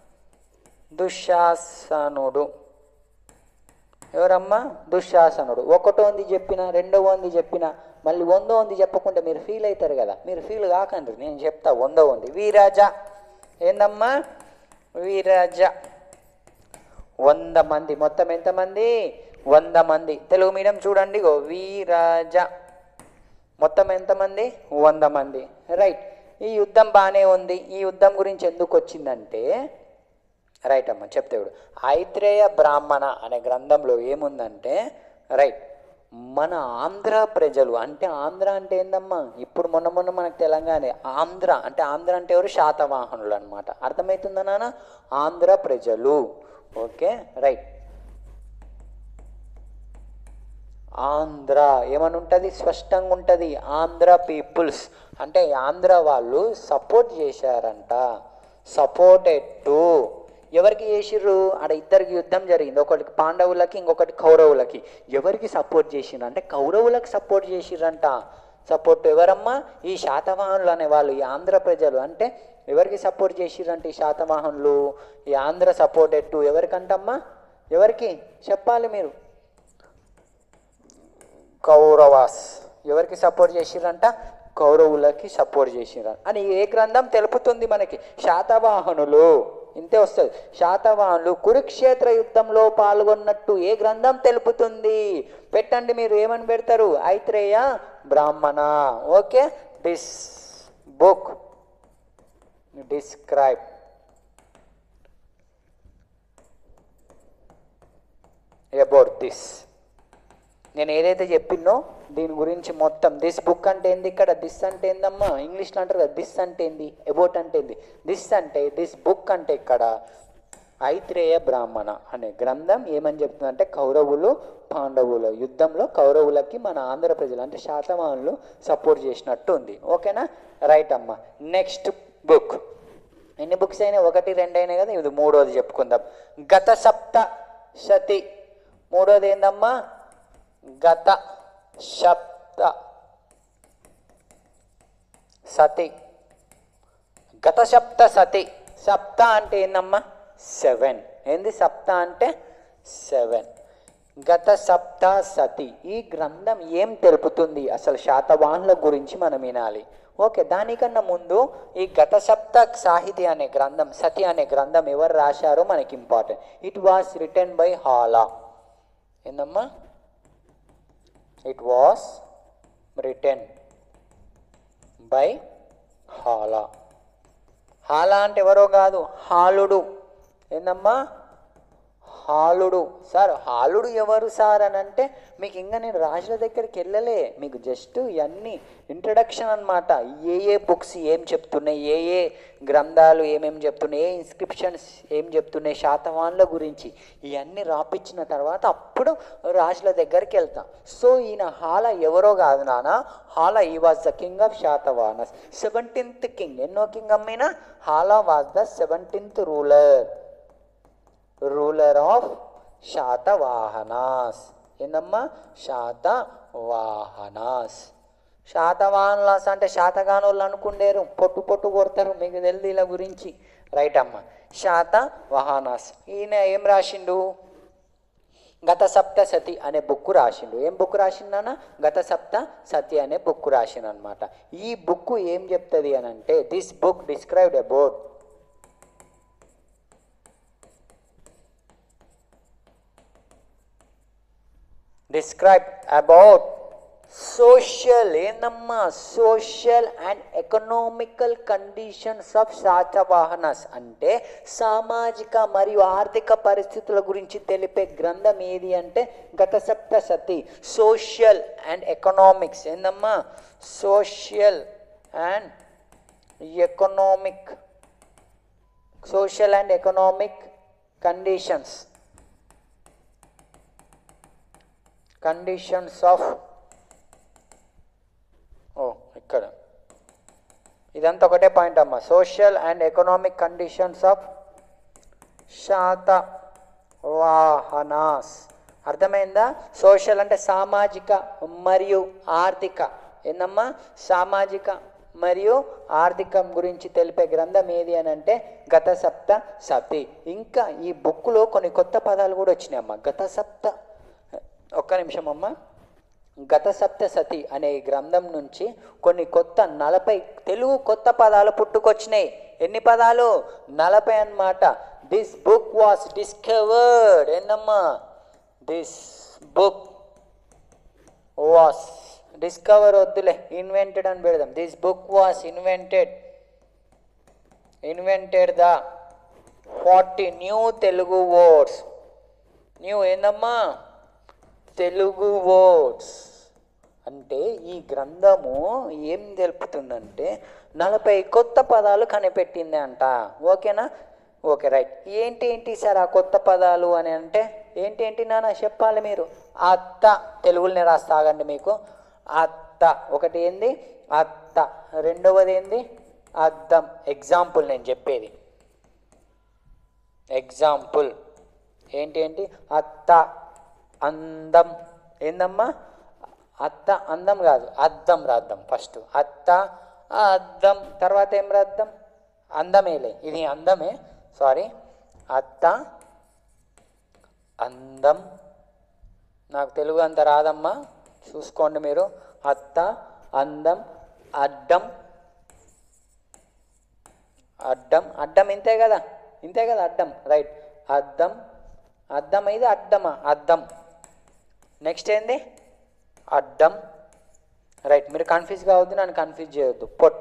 దుశ్శాసనుడు. ఎవరమ్మా? దుశ్శాసనుడు. ఒకటోంది చెప్పిన, రెండవది చెప్పిన, మళ్ళీ 100వ చెప్పకుండా మీరు ఫీల్ అవుతారు కదా. మీరు ఫీల్ కాకండి, నేను చెప్తా. 100వ వీరాజ. ఏందమ్మా? వీరాజ. 100 మంది. మొత్తం ఎంతమంది? 100 మంది. తెలుగు మీడియం చూడండి, వీరాజ. మొత్తం ఎంతమంది? 100 మంది. రైట్. ఈ యుద్ధం బాగానే ఉంది. ఈ యుద్ధం గురించి ఎందుకు వచ్చిందంటే, రైట్ అమ్మ చెప్తాడు. ఐత్రేయ బ్రాహ్మణ అనే గ్రంథంలో ఏముందంటే, రైట్, మన ఆంధ్ర ప్రజలు, అంటే ఆంధ్ర అంటే ఏందమ్మా? ఇప్పుడు మొన్న మనకు తెలంగాణ. ఆంధ్ర అంటే ఎవరు? శాతవాహనులు అనమాట. అర్థమవుతుందా నాన్న? ఆంధ్ర ప్రజలు. Okay, right. ఆంధ్ర ఏమని ఉంటుంది? స్పష్టంగా ఉంటుంది. ఆంధ్ర పీపుల్స్ అంటే ఆంధ్ర వాళ్ళు సపోర్ట్ చేశారంట. Supported to. ఎవరికి చేసిర్రు? ఆడ ఇద్దరికి యుద్ధం జరిగింది, ఒకటికి పాండవులకి, ఇంకొకటి కౌరవులకి. ఎవరికి సపోర్ట్ చేసిర్రు అంటే కౌరవులకు సపోర్ట్ చేసిర్రంట. సపోర్ట్ ఎవరమ్మా? ఈ శాతవాహనులు అనేవాళ్ళు, ఈ ఆంధ్ర ప్రజలు. అంటే ఎవరికి సపోర్ట్ చేసిర్రంటే ఈ శాతవాహనులు, ఈ ఆంధ్ర సపోర్టెడ్ టు ఎవరికంటమ్మా? ఎవరికి చెప్పాలి మీరు? కౌరవాస్. ఎవరికి సపోర్ట్ చేసిర్రంట? కౌరవులకి సపోర్ట్ చేసిర్రు అని ఏ గ్రంథం తెలుపుతుంది మనకి? శాతవాహనులు. ఇంతే వస్తుంది. శాతవాహనులు కురుక్షేత్ర యుద్ధంలో పాల్గొన్నట్టు ఏ గ్రంథం తెలుపుతుంది? పెట్టండి మీరు, ఏమని పెడతారు? Aitareya Brahmana. Okay, this book describe about this. నేను ఏదైతే చెప్పినో దీని గురించి మొత్తం. దిస్ బుక్ అంటే ఏంది? ఇక్కడ దిస్ అంటే ఏందమ్మా? ఇంగ్లీష్లో అంటారు కదా, దిస్ అంటే ఏంది? అబౌట్ అంటే ఏంది? దిస్ అంటే, దిస్ బుక్ అంటే ఇక్కడ ఐత్రేయ బ్రాహ్మణ అనే గ్రంథం ఏమని చెప్తుందంటే, కౌరవులు పాండవుల యుద్ధంలో కౌరవులకి మన ఆంధ్ర ప్రజలు అంటే శాతవాహనులు సపోర్ట్ చేసినట్టు ఉంది. ఓకేనా? రైట్ అమ్మా. Next book. ఎన్ని బుక్స్ అయినా? 1, 2 అయినాయి కదా, ఇది 3వది చెప్పుకుందాం. గత సప్త శతి. 3వది ఏందమ్మా? గత సప్త సతి. గత సప్త సతి. సప్త అంటే ఏందమ్మా? 7. ఏంది సప్త అంటే? 7. గత సప్త సతి. ఈ గ్రంథం ఏం తెలుపుతుంది? అసలు శాతవాహనుల గురించి మనం వినాలి. ఓకే, దానికన్నా ముందు ఈ గత సప్త సాహితి అనే గ్రంథం, సతి అనే గ్రంథం ఎవరు రాశారో మనకి important. It was written by Hala. ఏందమ్మా? It was written by Hala. Hala అంటే ఎవరో కాదు, హాలుడు. ఏందమ్మా? హాలుడు. సార్ హాలుడు ఎవరు సార్ అని అంటే, మీకు ఇంకా నేను రాజుల దగ్గరికి వెళ్ళలే, మీకు జస్ట్ ఇవన్నీ ఇంట్రడక్షన్ అనమాట. ఏ బుక్స్ ఏం చెప్తున్నాయి, ఏ గ్రంథాలు ఏమేమి చెప్తున్నాయి, ఏ ఇన్స్క్రిప్షన్స్ ఏం చెప్తున్నాయి శాతవాహనుల గురించి, ఇవన్నీ రాపించిన తర్వాత అప్పుడు రాజుల దగ్గరికి వెళ్తాం. సో ఈయన హాలా ఎవరో కాదు నాన్న. హాలా ఈ was the king of Satavahanas, 17th king. ఎన్నో కింగ్ అమ్మినా? Hala was the 17th ruler of Satavahanas. ఏందమ్మా? శాతవాహనాస్. శాతవాహనాస్ అంటే శాతగానోళ్ళు అనుకుండేరు, పొట్టు కొడతారు, మీకు తెలియదు ఇలా గురించి. రైట్ అమ్మ. శాతవాహనాస్. ఈయన ఏం రాసిండు? గత సప్త సతి అనే బుక్ రాసిండు. ఏం బుక్ రాసిండనా? గత సప్త సతి అనే బుక్ రాసిండు అనమాట. ఈ బుక్ ఏం చెప్తుంది అని అంటే, this book described about social ఏందమ్మా, social and economical conditions of Satavahanas అంటే సామాజిక మరియు ఆర్థిక పరిస్థితుల గురించి తెలిపే గ్రంథం ఏది అంటే గతసప్తశతి. సోషల్ అండ్ ఎకనామిక్స్ ఏందమ్మా, social and economic, social and economic conditions of, ఇక్కడ ఇదంతా ఒకటే పాయింట్ అమ్మా, social and economic conditions of Satavahanas. అర్థమైందా? సోషల్ అంటే సామాజిక మరియు ఆర్థిక, ఏందమ్మా, సామాజిక మరియు ఆర్థికం గురించి తెలిపే గ్రంథం ఏది అని అంటే గతసప్తశతి. ఇంకా ఈ బుక్లో కొన్ని కొత్త పదాలు కూడా వచ్చినాయి అమ్మ. ఒక్క నిమిషం అమ్మ. గతసప్తశతి అనే ఈ గ్రంథం నుంచి కొన్ని కొత్త 40 తెలుగు కొత్త పదాలు పుట్టుకొచ్చినాయి. ఎన్ని పదాలు? 40 అన్నమాట. దిస్ బుక్ వాస్ డిస్కవర్డ్, ఏందమ్మా, దిస్ బుక్ వాస్, డిస్కవర్ వద్దులే, ఇన్వెంటెడ్ అని పెడదాం. This book was invented the 40 new Telugu words. New ఏందమ్మా, తెలుగు వర్డ్స్. అంటే ఈ గ్రంథము ఏం తెలుపుతుందంటే 40 కొత్త పదాలు కనిపెట్టింది అంట. ఓకేనా? Okay, right. ఏంటి సార్ ఆ కొత్త పదాలు అని అంటే ఏంటి నాన్న చెప్పాలి మీరు. అత్త, తెలుగులోనే రాస్తాగండి మీకు. అత్త ఒకటి ఏంది, అత్త. రెండవది ఏంది, అద్దం. ఎగ్జాంపుల్ నేను చెప్పేది, ఎగ్జాంపుల్ ఏంటి, అత్త అందం. ఏందమ్మా, అత్త అందం కాదు, అద్దం రాద్దాం ఫస్ట్. అత్త అద్దం, తర్వాత ఏం రాద్దాం, అందమేలే, ఇది అందమే, సారీ. అత్త అందం, నాకు తెలుగు అంత రాదమ్మా, చూసుకోండి మీరు. అత్త అందం, అడ్డం, అడ్డం ఇంతే కదా అడ్డం, రైట్. అద్దం ఇది అడ్డమా, అద్దం. నెక్స్ట్ ఏంది, అడ్డం, రైట్. మీరు కన్ఫ్యూజ్ కావద్దు, నన్ను కన్ఫ్యూజ్ చేయొద్దు. పొట్ట,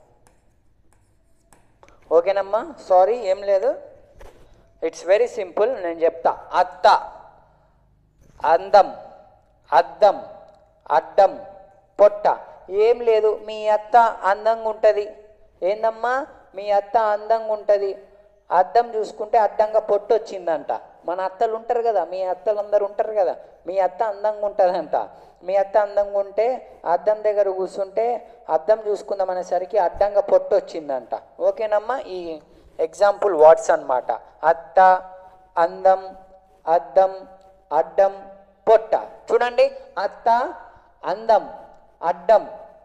ఓకేనమ్మా, సారీ, ఏం లేదు, ఇట్స్ వెరీ సింపుల్, నేను చెప్తా. అత్త అందం, అద్దం, అడ్డం, పొట్ట. ఏం లేదు, మీ అత్త అందంగా ఉంటుంది. ఏందమ్మా, మీ అత్త అందంగా ఉంటుంది. అద్దం చూసుకుంటే అడ్డంగా పొట్టు వచ్చిందంట. మన అత్తలు ఉంటారు కదా, మీ అత్తలు అందరు ఉంటారు కదా, మీ అత్త అందంగా ఉంటుందంట. మీ అత్త అందంగా ఉంటే అద్దం దగ్గర కూర్చుంటే అద్దం చూసుకుందాం అనేసరికి అడ్డంగా పొట్టు వచ్చిందంట. ఓకేనమ్మా, ఈ ఎగ్జాంపుల్ వర్డ్స్ అన్నమాట. అత్త అందం, అద్దం, అడ్డం, పొట్ట. చూడండి, అత్త అందం, అడ్డం,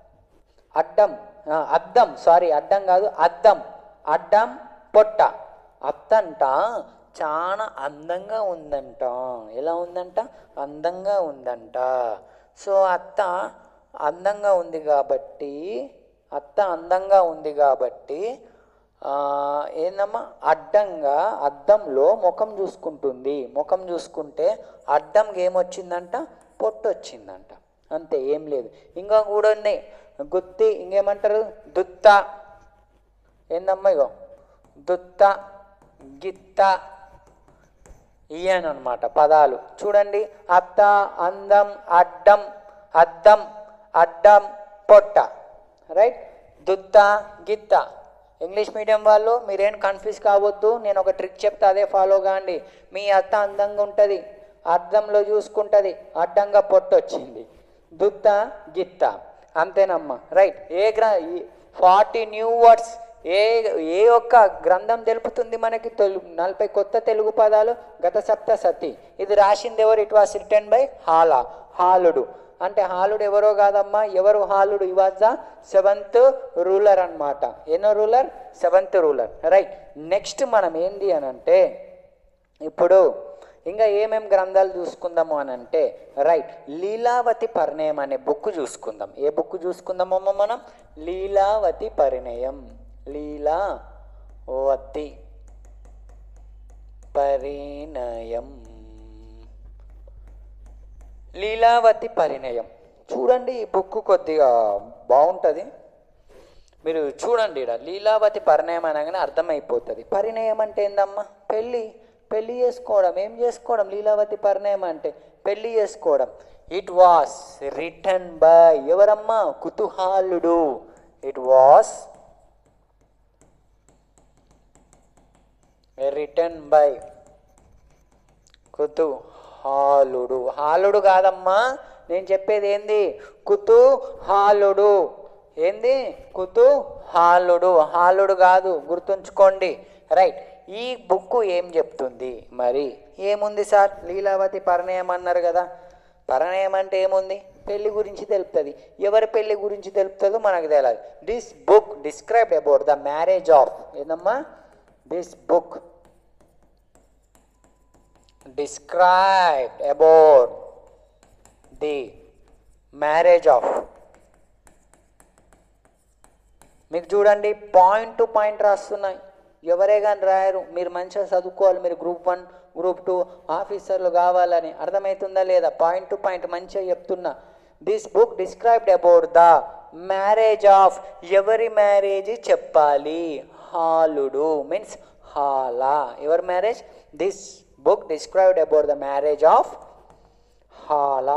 అద్దం, సారీ అడ్డం కాదు, అడ్డం, పొట్ట. అత్తంట చాలా అందంగా ఉందంట. ఎలా ఉందంట, అందంగా ఉందంట. సో అత్త అందంగా ఉంది కాబట్టి ఏందమ్మా, అడ్డంగా అద్దంలో ముఖం చూసుకుంటుంది. ముఖం చూసుకుంటే అడ్డంగా ఏమొచ్చిందంట, పొట్టు వచ్చిందంట. అంతే, ఏం లేదు. ఇంకా కూడా ఉన్నాయి, గుత్తి, ఇంకేమంటారు, దుత్త. ఏందమ్మా, ఇగో దుత్త, గిత్త, ఇయనమాట పదాలు. చూడండి, అత్త అందం, అద్దం, పొట్ట, రైట్. దుత్త, గిత్త. ఇంగ్లీష్ మీడియం వాళ్ళు మీరేం కన్ఫ్యూజ్ కావద్దు, నేను ఒక ట్రిక్ చెప్తా, అదే ఫాలో కాండి. మీ అత్త అందంగా ఉంటుంది, అద్దంలో చూసుకుంటుంది, అడ్డంగా పొట్టు వచ్చింది. దుత్త, గిత్త, అంతేనమ్మా, రైట్. 40 న్యూ వర్డ్స్ ఏ ఒక్క గ్రంథం తెలుపుతుంది మనకి? 40 కొత్త తెలుగు పదాలు గతసప్తశతి. ఇది రాసింది ఎవరు? ఇట్ వాస్ రిటన్ బై హాలుడు. అంటే హాలుడు ఎవరో కాదమ్మా, ఎవరు హాలుడు? ఈ వాజ్ ద 7th రూలర్ అన్నమాట. ఎన్నో ruler? 7th ruler, right. Next మనం ఏంది అని అంటే ఇప్పుడు ఇంకా ఏమేం గ్రంథాలు చూసుకుందాము అని అంటే, రైట్, లీలావతి పరిణయం అనే బుక్ చూసుకుందాం. ఏ బుక్ చూసుకుందామమ్మ మనం? లీలావతి పరిణయం. లీలావతి పరిణయం. లీలావతి పరిణయం చూడండి ఈ బుక్ కొద్దిగా బాగుంటుంది, మీరు చూడండి. ఇక్కడ లీలావతి పరిణయం అనగానే అర్థమైపోతుంది. పరిణయం అంటే ఏందమ్మా? పెళ్ళి, పెళ్ళి చేసుకోవడం. ఏం చేసుకోవడం? లీలావతి పరిణయం అంటే పెళ్ళి చేసుకోవడం. ఇట్ వాస్ రిటన్ బై ఎవరమ్మా? కుతూహలుడు. ఇట్ వాస్ రిటన్ బై కుతూహలుడు. హాలుడు కాదమ్మా, నేను చెప్పేది ఏంది? కుతూహలుడు. ఏంది? కుతూహలుడు, హాలుడు కాదు, గుర్తుంచుకోండి. రైట్. ఈ బుక్ ఏం చెప్తుంది మరి? ఏముంది సార్? లీలావతి పరిణయం అన్నారు కదా. పరిణయం అంటే ఏముంది? పెళ్లి గురించి తెలుపుతుంది. ఎవరి పెళ్లి గురించి తెలుపుతుందో మనకు తెలియదు. This book described about the marriage of, ఏందమ్మా? This book described about the marriage of. మీకు చూడండి పాయింట్ టు పాయింట్ రాస్తున్నాయి, ఎవరే కానీ రాయరు. మీరు మంచిగా చదువుకోవాలి, మీరు గ్రూప్ 1 గ్రూప్ 2 ఆఫీసర్లు కావాలని. అర్థమవుతుందా లేదా? పాయింట్ టు పాయింట్ మంచిగా చెప్తున్నా. This book described about the marriage of, ఎవరి మ్యారేజ్ చెప్పాలి? హాలుడు మీన్స్ హాలా. ఎవరి marriage? This book described about the marriage of hala.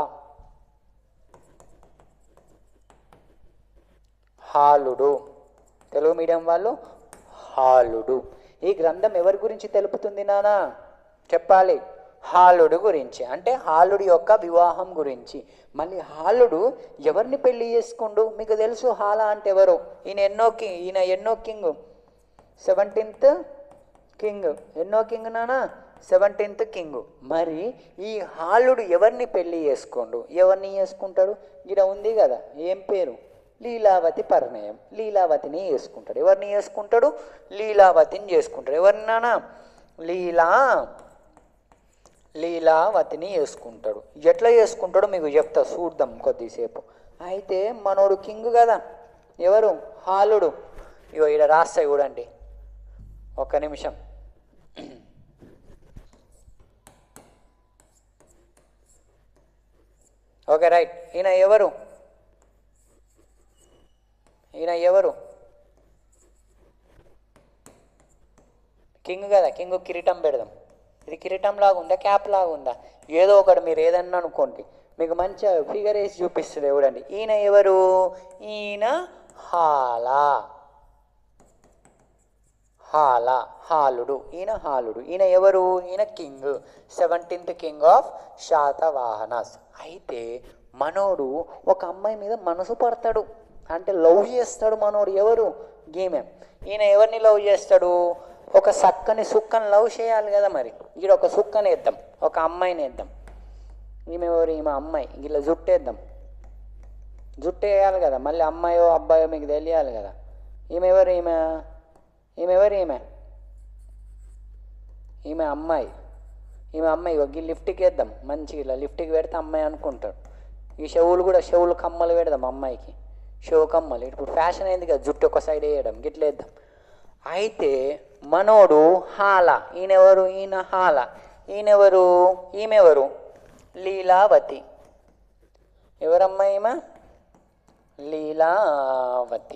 హాలుడు. తెలుగు మీడియం వాళ్ళు హాలుడు. ఈ గ్రంథం ఎవరి గురించి తెలుపుతుంది నానా? చెప్పాలి. హాలుడు గురించి, అంటే హాలుడి యొక్క వివాహం గురించి. మళ్ళీ హాలుడు ఎవరిని పెళ్లి చేసుకుండు? మీకు తెలుసు హాలా అంటే ఎవరు? ఈయన ఎన్నో కింగ్? 17th king. ఎన్నో కింగ్ నానా? 17th king. మరి ఈ హాలుడు ఎవరిని పెళ్లి చేసుకోండు? ఎవరిని చేసుకుంటాడు? ఇక్కడ ఉంది కదా, ఏం పేరు? లీలావతి పరిణయం. లీలావతిని చేసుకుంటాడు. ఎవరిని చేసుకుంటాడు? లీలావతిని చేసుకుంటాడు. ఎవరిని నానా? లీలావతిని చేసుకుంటాడు. ఎట్లా చేసుకుంటాడో మీకు చెప్తా, చూద్దాం కొద్దిసేపు. అయితే మనోడు కింగ్ కదా, ఎవరు? హాలుడు. ఇగో ఇక్కడ రాస్తాయి చూడండి, ఒక్క నిమిషం. Okay right. ఈయన ఎవరు? కింగ్ కదా. కింగ్ కిరీటం పెడదాం. ఇది కిరీటం లాగా ఉందా, క్యాప్ లాగా ఉందా? ఏదో ఒకటి మీరు ఏదన్నా అనుకోండి, మీకు మంచిగా ఫిగర్ వేసి చూపిస్తుంది చూడండి. ఈయన ఎవరు? ఈయన హాలా. హాలుడు. ఈయన హాలుడు. ఈయన ఎవరు? ఈయన king, 17th king of Satavahanas. అయితే మనోడు ఒక అమ్మాయి మీద మనసు పడతాడు, అంటే లవ్ చేస్తాడు మనోడు. ఎవరు? ఈమె. ఈయన ఎవరిని లవ్ చేస్తాడు? ఒక చక్కని సుక్కని లవ్ చేయాలి కదా. మరి ఇక్కడ ఒక సుక్కని వేద్దాం, ఒక అమ్మాయిని వేద్దాం. ఈమె ఎవరు? ఈమె అమ్మాయి. ఇలా జుట్టేద్దాం, జుట్టు వేయాలి కదా. మళ్ళీ అమ్మాయో అబ్బాయో మీకు తెలియాలి కదా. ఈమె ఎవరు? ఈమె అమ్మాయి. ఒక లిఫ్ట్కి వేద్దాం మంచిగా. ఇలా లిఫ్ట్కి పెడితే అమ్మాయి అనుకుంటాడు. ఈ చెవులు కమ్మలు పెడదాం అమ్మాయికి, చెవు కమ్మలు. ఇప్పుడు ఫ్యాషన్ అయింది కదా, జుట్టు ఒక సైడ్ వేయడం, గిట్ల వేద్దాం. అయితే మనోడు హాలా. ఈయనెవరు? ఈయన హాలా. ఈయనెవరు? ఈమెవరు? లీలావతి. ఎవరమ్మా ఈమె? లీలావతి.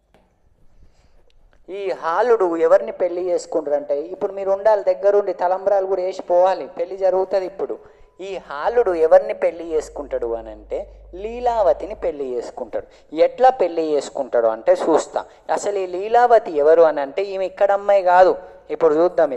ఈ హాలుడు ఎవరిని పెళ్లి చేసుకుంటారంటే, ఇప్పుడు మీరు ఉండాలి దగ్గరుండి, తలంబ్రాలు కూడా వేసిపోవాలి, పెళ్లి జరుగుతుంది ఇప్పుడు. ఈ హాలుడు ఎవరిని పెళ్లి చేసుకుంటాడు అని అంటే లీలావతిని పెళ్లి చేసుకుంటాడు. ఎట్లా పెళ్లి చేసుకుంటాడు అంటే చూస్తా. అసలు ఈ లీలావతి ఎవరు అని అంటే ఈమె ఇక్కడ అమ్మాయి కాదు. ఇప్పుడు చూద్దాం.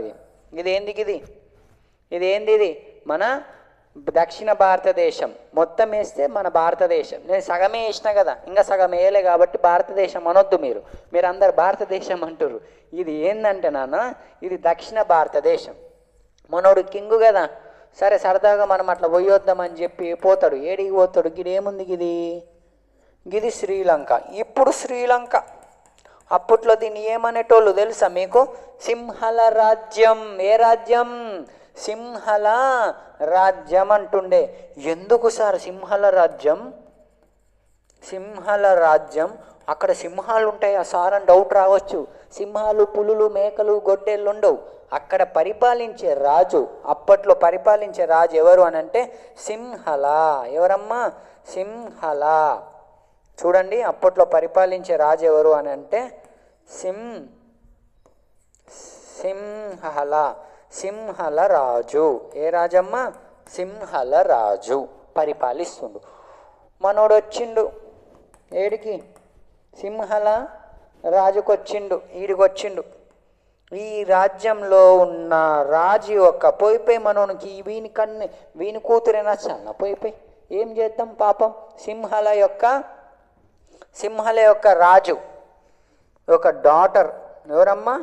ఇది మన దక్షిణ భారతదేశం. మొత్తం వేస్తే మన భారతదేశం. నేను సగమే వేసిన కదా, ఇంకా సగం వేయలే కాబట్టి భారతదేశం అనొద్దు. మీరు అందరు భారతదేశం అంటారు. ఇది ఏంటంటే నాన్న, ఇది దక్షిణ భారతదేశం. మనోడు కింగు కదా, సరే సరదాగా మనం అట్లా పోయొద్దామని చెప్పి పోతాడు. ఏడికి పోతాడు? గిదేముంది? గిది శ్రీలంక. ఇప్పుడు శ్రీలంక. అప్పట్లో దీన్ని ఏమనేటోళ్ళు తెలుసా మీకు? సింహల రాజ్యం. ఏ రాజ్యం? సింహల రాజ్యం అంటుండే. ఎందుకు సార్ సింహల రాజ్యం? సింహల రాజ్యం అక్కడ సింహాలు ఉంటాయి ఆ సార్ అని డౌట్ రావచ్చు. సింహాలు, పులులు, మేకలు, గొడ్డెళ్ళు ఉండవు. అక్కడ పరిపాలించే రాజు, అప్పట్లో పరిపాలించే రాజు ఎవరు అని అంటే సింహల. ఎవరమ్మా? సింహల. చూడండి, అప్పట్లో పరిపాలించే రాజు ఎవరు అని అంటే సింహల. సింహల రాజు. ఏ రాజమ్మా? సింహల రాజు పరిపాలిస్తుండు. మనోడు వచ్చిండు ఏడికి? సింహల రాజుకు వచ్చిండు, ఈడికొచ్చిండు. ఈ రాజ్యంలో ఉన్న రాజు యొక్క పోయిపోయి మనోనికి వీని కూతురే నచ్చాల. పోయిపోయి ఏం చేద్దాం పాపం. సింహల యొక్క రాజు ఒక డాటర్. ఎవరమ్మా?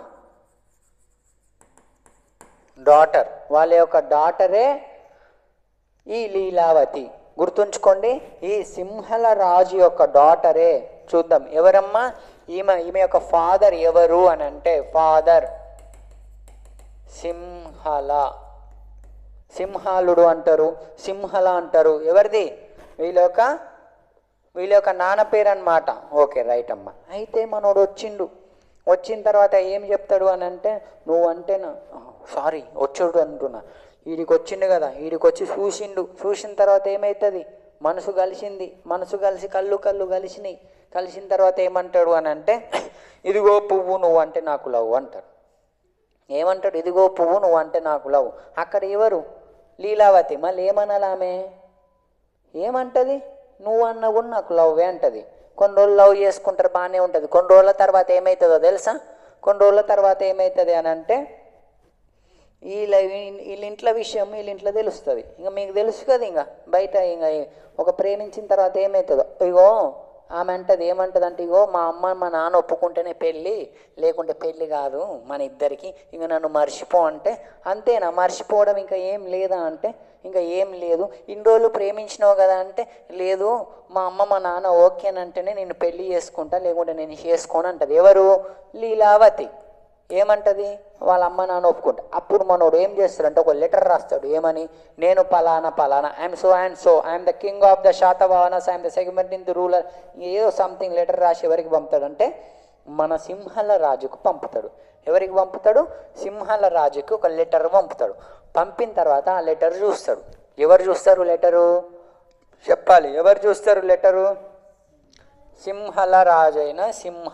డాటర్. వాళ్ళ యొక్క డాటరే ఈ లీలావతి. గుర్తుంచుకోండి, ఈ సింహల రాజు యొక్క డాటరే. చూద్దాం ఎవరమ్మా? ఈమె యొక్క ఫాదర్ ఎవరు అని అంటే ఫాదర్ సింహల. సింహాలుడు అంటారు, సింహల అంటారు. ఎవరిది? వీళ్ళ యొక్క నాన్న పేరు అన్నమాట. ఓకే, రైట్ అమ్మా. అయితే మనోడు వచ్చిన తర్వాత ఏం చెప్తాడు అని అంటే నువ్వంటే వచ్చాడు అంటున్నా. వీడికి వచ్చిండు కదా, వీడికి వచ్చి చూసిన తర్వాత ఏమవుతుంది? మనసు కలిసింది. మనసు కలిసి కళ్ళు కలిసినాయి. కలిసిన తర్వాత ఏమంటాడు అని అంటే ఇదిగో పువ్వు నువ్వంటే నాకు లవ్ అంటాడు. ఏమంటాడు? ఇదిగో పువ్వు నువ్వంటే నాకు లవ్. అక్కడ ఎవరు? లీలావతి. మళ్ళీ ఏమనాలి ఆమె? ఏమంటది? నువ్వు అన్న కూడా నాకు లవ్వే అంటది. కొన్ని రోజులు లవ్ చేసుకుంటారు, బాగానే ఉంటుంది. కొన్ని రోజుల తర్వాత ఏమవుతుందో తెలుసా? కొన్ని రోజుల తర్వాత ఏమవుతుంది అని అంటే వీళ్ళింట్లో విషయం వీళ్ళింట్లో తెలుస్తుంది. ఇంకా మీకు తెలుసు కదా, ఇంకా బయట ఇంకా ఒక ప్రేమించిన తర్వాత ఏమవుతుందో. ఇగో ఆమె అంటది, ఏమంటుంది అంటే ఇగో మా అమ్మ మా నాన్న ఒప్పుకుంటేనే పెళ్ళి, లేకుంటే పెళ్ళి కాదు మన ఇద్దరికి, ఇంక నన్ను మర్చిపో అంటే అంతేనా? మర్చిపోవడం ఇంకా ఏం లేదా అంటే ఇంకా ఏం లేదు. ఇన్ని రోజులు ప్రేమించినావు కదా అంటే లేదు, మా అమ్మ మా నాన్న ఓకేనంటేనే నేను పెళ్ళి చేసుకుంటా, లేకుంటే నేను చేసుకోను అంటది. ఎవరు? లీలావతి. ఏమంటది? వాళ్ళ అమ్మ నాన్న ఒప్పుకుంటా. అప్పుడు మనోడు ఏం చేస్తాడంటే ఒక లెటర్ రాస్తాడు. ఏమని? నేను పలానా I'm so and so, I'm the king of the Satavahanas, I'm the segment in the ruler, ఏదో సంథింగ్ లెటర్ రాసి ఎవరికి పంపుతాడంటే మన సింహల రాజుకు పంపుతాడు. ఎవరికి పంపుతాడు? సింహల రాజుకి ఒక లెటర్ పంపుతాడు. పంపిన తర్వాత ఆ లెటర్ చూస్తాడు. ఎవరు చూస్తారు లెటరు? చెప్పాలి. ఎవరు చూస్తారు లెటరు? సింహల రాజైన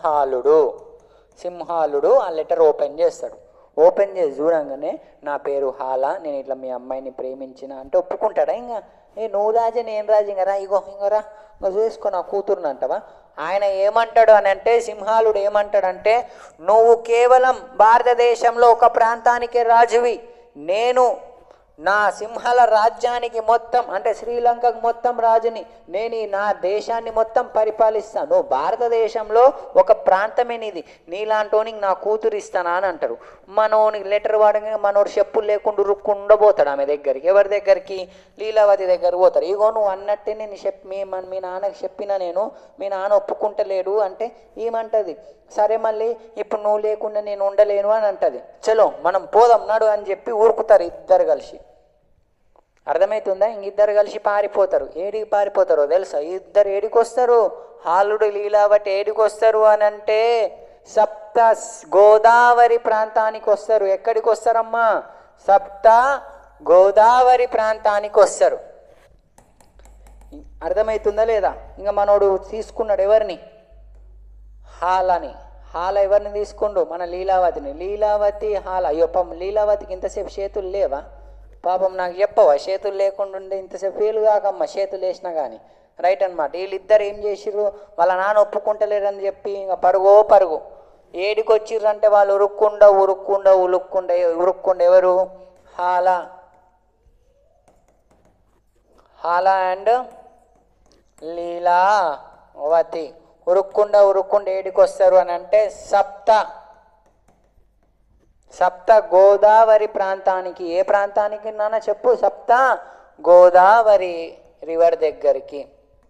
సింహాలుడు ఆ లెటర్ ఓపెన్ చేస్తాడు. ఓపెన్ చేసి చూడంగానే నా పేరు హాల, నేను ఇట్లా మీ అమ్మాయిని ప్రేమించిన అంటే ఒప్పుకుంటాడా? ఇంకా నువ్వు రాజే నేను రాజు, ఇంకా రా ఇంకోరా ఇంకా చూసుకో నా కూతురుని అంటావా? ఆయన ఏమంటాడు అని అంటే సింహాలుడు ఏమంటాడంటే నువ్వు కేవలం భారతదేశంలో ఒక ప్రాంతానికే రాజువి, నేను నా సింహల రాజ్యానికి మొత్తం అంటే శ్రీలంకకు మొత్తం రాజుని, నేను నా దేశాన్ని మొత్తం పరిపాలిస్తాను, భారతదేశంలో ఒక ప్రాంతమే నీది, నీలాంటోనికి నా కూతురు ఇస్తానా అని అంటారు. మనోనికి లెటర్ వాడగానే మనోడు చెప్పులు లేకుండా రుక్కుండా పోతాడు ఆమె దగ్గరికి. ఎవరి దగ్గరికి? లీలావతి దగ్గర పోతాడు. ఇగో నువ్వు అన్నట్టే నేను మీ నాన్నకి చెప్పినా, నేను మీ నాన్న ఒప్పుకుంటలేడు అంటే ఏమంటది? సరే మళ్ళీ ఇప్పుడు నువ్వు లేకుండా నేను ఉండలేను అని అంటది. చలో మనం పోదాం నడు అని చెప్పి ఊరుకుతారు ఇద్దరు కలిసి. అర్థమవుతుందా? ఇంకిద్దరు కలిసి పారిపోతారు. ఏడికి పారిపోతారో తెలుసా? ఇద్దరు ఏడికి వస్తారు? హాలుడు లీలావతి ఏడికి వస్తారు అని అంటే సప్త గోదావరి ప్రాంతానికి వస్తారు. ఎక్కడికి వస్తారమ్మా? సప్త గోదావరి ప్రాంతానికి వస్తారు. అర్థమవుతుందా లేదా? ఇంకా మనోడు తీసుకున్నాడు ఎవరిని? హాలని. హాల ఎవరిని తీసుకుండు? మన లీలావతిని. లీలావతి హాల. అయ్యో పాపం లీలావతికి ఇంతసేపు చేతులు లేవా? పాపం నాకు చెప్పవా? చేతులు లేకుండా ఉండే ఇంతసేపు ఫీల్ కాకమ్మా చేతులు వేసినా కానీ. రైట్ అనమాట. వీళ్ళిద్దరు ఏం చేసిర్రు? వాళ్ళ నాన్న ఒప్పుకుంటలేరని చెప్పి ఇంకా పరుగు ఏడికి వచ్చిర్రు అంటే వాళ్ళు ఉరుక్కుండా ఎవరు? హాల అండ్ లీలావతి ఉరుక్కుండా ఏడికి వస్తారు అని అంటే సప్త గోదావరి ప్రాంతానికి. ఏ ప్రాంతానికి నాన్న చెప్పు? సప్త గోదావరి రివర్ దగ్గరికి.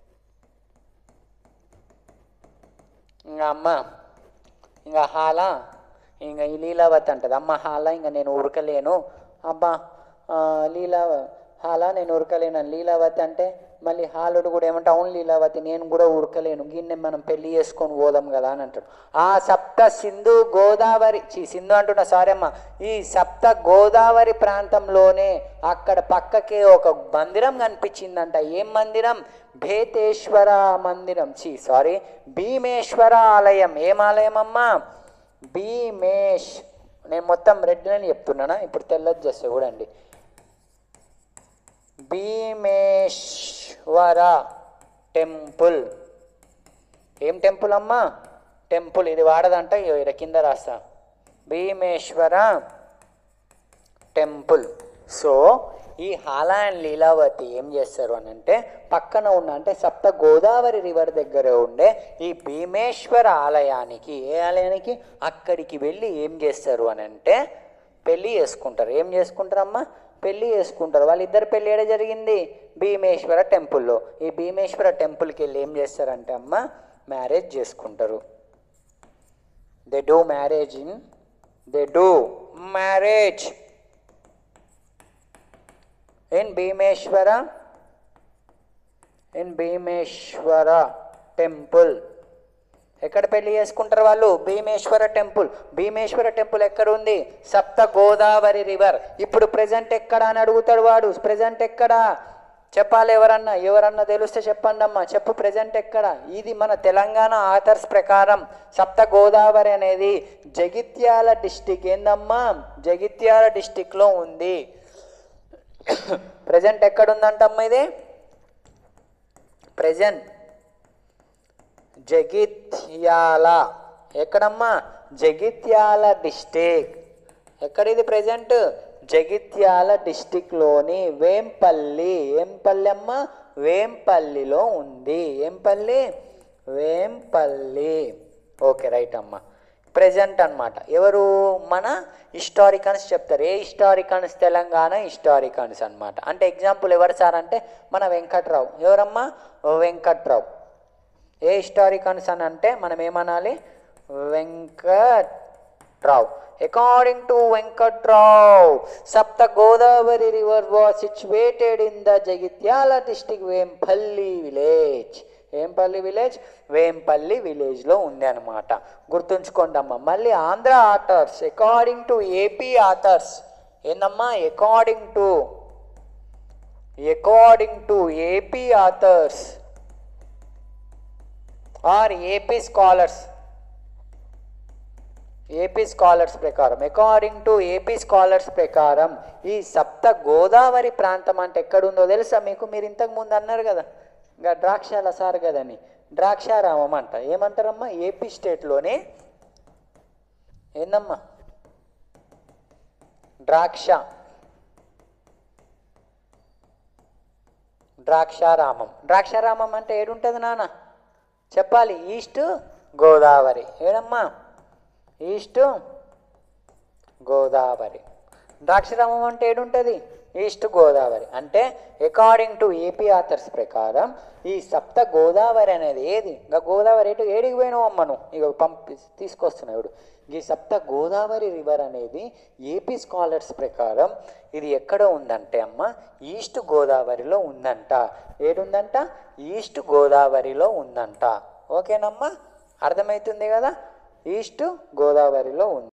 ఇంకా అమ్మ ఇంకా హాల ఇంకా ఈ లీలావతి అంటది, అమ్మ హాల ఇంకా నేను ఉరకలేను, అబ్బా హాల నేను ఉరకలేను. లీలావతి అంటే మళ్ళీ హాలుడు కూడా ఏమంటే అవును లీలావతి నేను కూడా ఉడకలేను గిన్నె మనం పెళ్లి చేసుకొని పోదాం కదా అని అంటాడు. ఆ సప్త సింధు గోదావరి సింధు అంటున్నా సారీ అమ్మ, ఈ సప్త గోదావరి ప్రాంతంలోనే అక్కడ పక్కకే ఒక మందిరం కనిపించిందంట. ఏం మందిరం? భేతేశ్వర మందిరం, సారీ భీమేశ్వర ఆలయం. ఏం ఆలయం అమ్మా? నేను మొత్తం రెడ్ అని చెప్తున్నానా, ఇప్పుడు తెల్లది చేస్తే చూడండి. భీమేశ్వర టెంపుల్. ఏం టెంపుల్ అమ్మా? టెంపుల్. ఇది వాడదంట, ఇక్కడ కింద రాస్తా, భీమేశ్వర టెంపుల్. సో ఈ హాలా అండ్ లీలావతి ఏం చేస్తారు అని అంటే పక్కన ఉన్న అంటే సప్త గోదావరి రివర్ దగ్గర ఉండే ఈ భీమేశ్వర ఆలయానికి, ఏ ఆలయానికి, అక్కడికి వెళ్ళి ఏం చేస్తారు అని అంటే పెళ్ళి చేసుకుంటారు. ఏం చేసుకుంటారమ్మా? పెళ్ళి చేసుకుంటారు. వాళ్ళిద్దరు పెళ్ళి ఏడ జరిగింది? భీమేశ్వర టెంపుల్లో. ఈ భీమేశ్వర టెంపుల్కి వెళ్ళి ఏం చేస్తారంటే అమ్మ మ్యారేజ్ చేసుకుంటారు. They do marriage in Bhimeshwara temple. ఎక్కడ పెళ్లి చేసుకుంటారు వాళ్ళు? భీమేశ్వర టెంపుల్. భీమేశ్వర టెంపుల్ ఎక్కడ ఉంది? సప్త గోదావరి రివర్. ఇప్పుడు ప్రజెంట్ ఎక్కడ అని అడుగుతాడు వాడు. ప్రజెంట్ ఎక్కడ చెప్పాలి? ఎవరన్నా తెలిస్తే చెప్పండి అమ్మా, చెప్పు ప్రజెంట్ ఎక్కడ? ఇది మన తెలంగాణ ఆథర్స్ ప్రకారం సప్త గోదావరి అనేది జగిత్యాల డిస్టిక్. ఏందమ్మా? జగిత్యాల డిస్టిక్లో ఉంది. ప్రజెంట్ ఎక్కడుందంటమ్మా ఇది? ప్రజెంట్ జగిత్యాల. ఎక్కడమ్మా? జగిత్యాల డిస్టిక్. ఎక్కడిది ప్రజెంట్? జగిత్యాల డిస్టిక్లోని వేంపల్లి. ఏం పల్లి అమ్మా? వేంపల్లిలో ఉంది. ఏం పల్లి? వేంపల్లి. ఓకే రైట్ అమ్మా. ప్రజెంట్ అన్నమాట. ఎవరు? మన హిస్టారికన్స్ చెప్తారు. ఏ హిస్టారికన్స్? తెలంగాణ హిస్టారికన్స్ అన్నమాట. అంటే ఎగ్జాంపుల్ ఎవరు సార్ అంటే మన వెంకట్రావు. ఎవరమ్మా? వెంకట్రావు. ఏ హిస్టారికన్స్ అని అంటే మనం ఏమనాలి? Venkatrao. According to Venkatrao, Sapta Godavari river was situated in the Jagtial district Vempalli village. ఏంపల్లి విలేజ్? వేంపల్లి విలేజ్లో ఉంది అనమాట. గుర్తుంచుకోండి అమ్మ. మళ్ళీ Andhra authors, according to AP authors. ఏందమ్మా? According to AP authors are AP scholars ప్రకారం, అకార్డింగ్ టు ఏపీ స్కాలర్స్ ప్రకారం ఈ సప్త గోదావరి ప్రాంతం అంటే ఎక్కడుందో తెలుసా మీకు? మీరు ఇంతకు ముందు అన్నారు కదా ఇంకా ద్రాక్షాల సార్ కదని, ద్రాక్షారామం అంట. ఏమంటారమ్మా? ఏపీ స్టేట్లోనే ఏందమ్మా? ద్రాక్షారామం. ద్రాక్షారామం అంటే ఏడుంటుంది నాన్న? చెప్పాలి. ఈస్ట్ గోదావరి. ఏడమ్మా? ఈస్ట్ గోదావరి. ద్రాక్షారామం అంటే ఏడుంటుంది? ఈస్ట్ గోదావరి. అంటే అకార్డింగ్ టు ఏపీ ఆథర్స్ ప్రకారం ఈ సప్త గోదావరి అనేది ఏది? ఇంకా గోదావరి ఏడికి పోయినావు అమ్మ నువ్వు? ఇక తీసుకొస్తున్నాడు. ఈ సప్త గోదావరి రివర్ అనేది ఏపీ స్కాలర్స్ ప్రకారం ఇది ఎక్కడ ఉందంటే అమ్మ ఈస్ట్ గోదావరిలో ఉందంట. ఏడుందంట? ఈస్ట్ గోదావరిలో ఉందంట. ఓకేనమ్మా? అర్థమవుతుంది కదా? ఈస్ట్ గోదావరిలో ఉంది.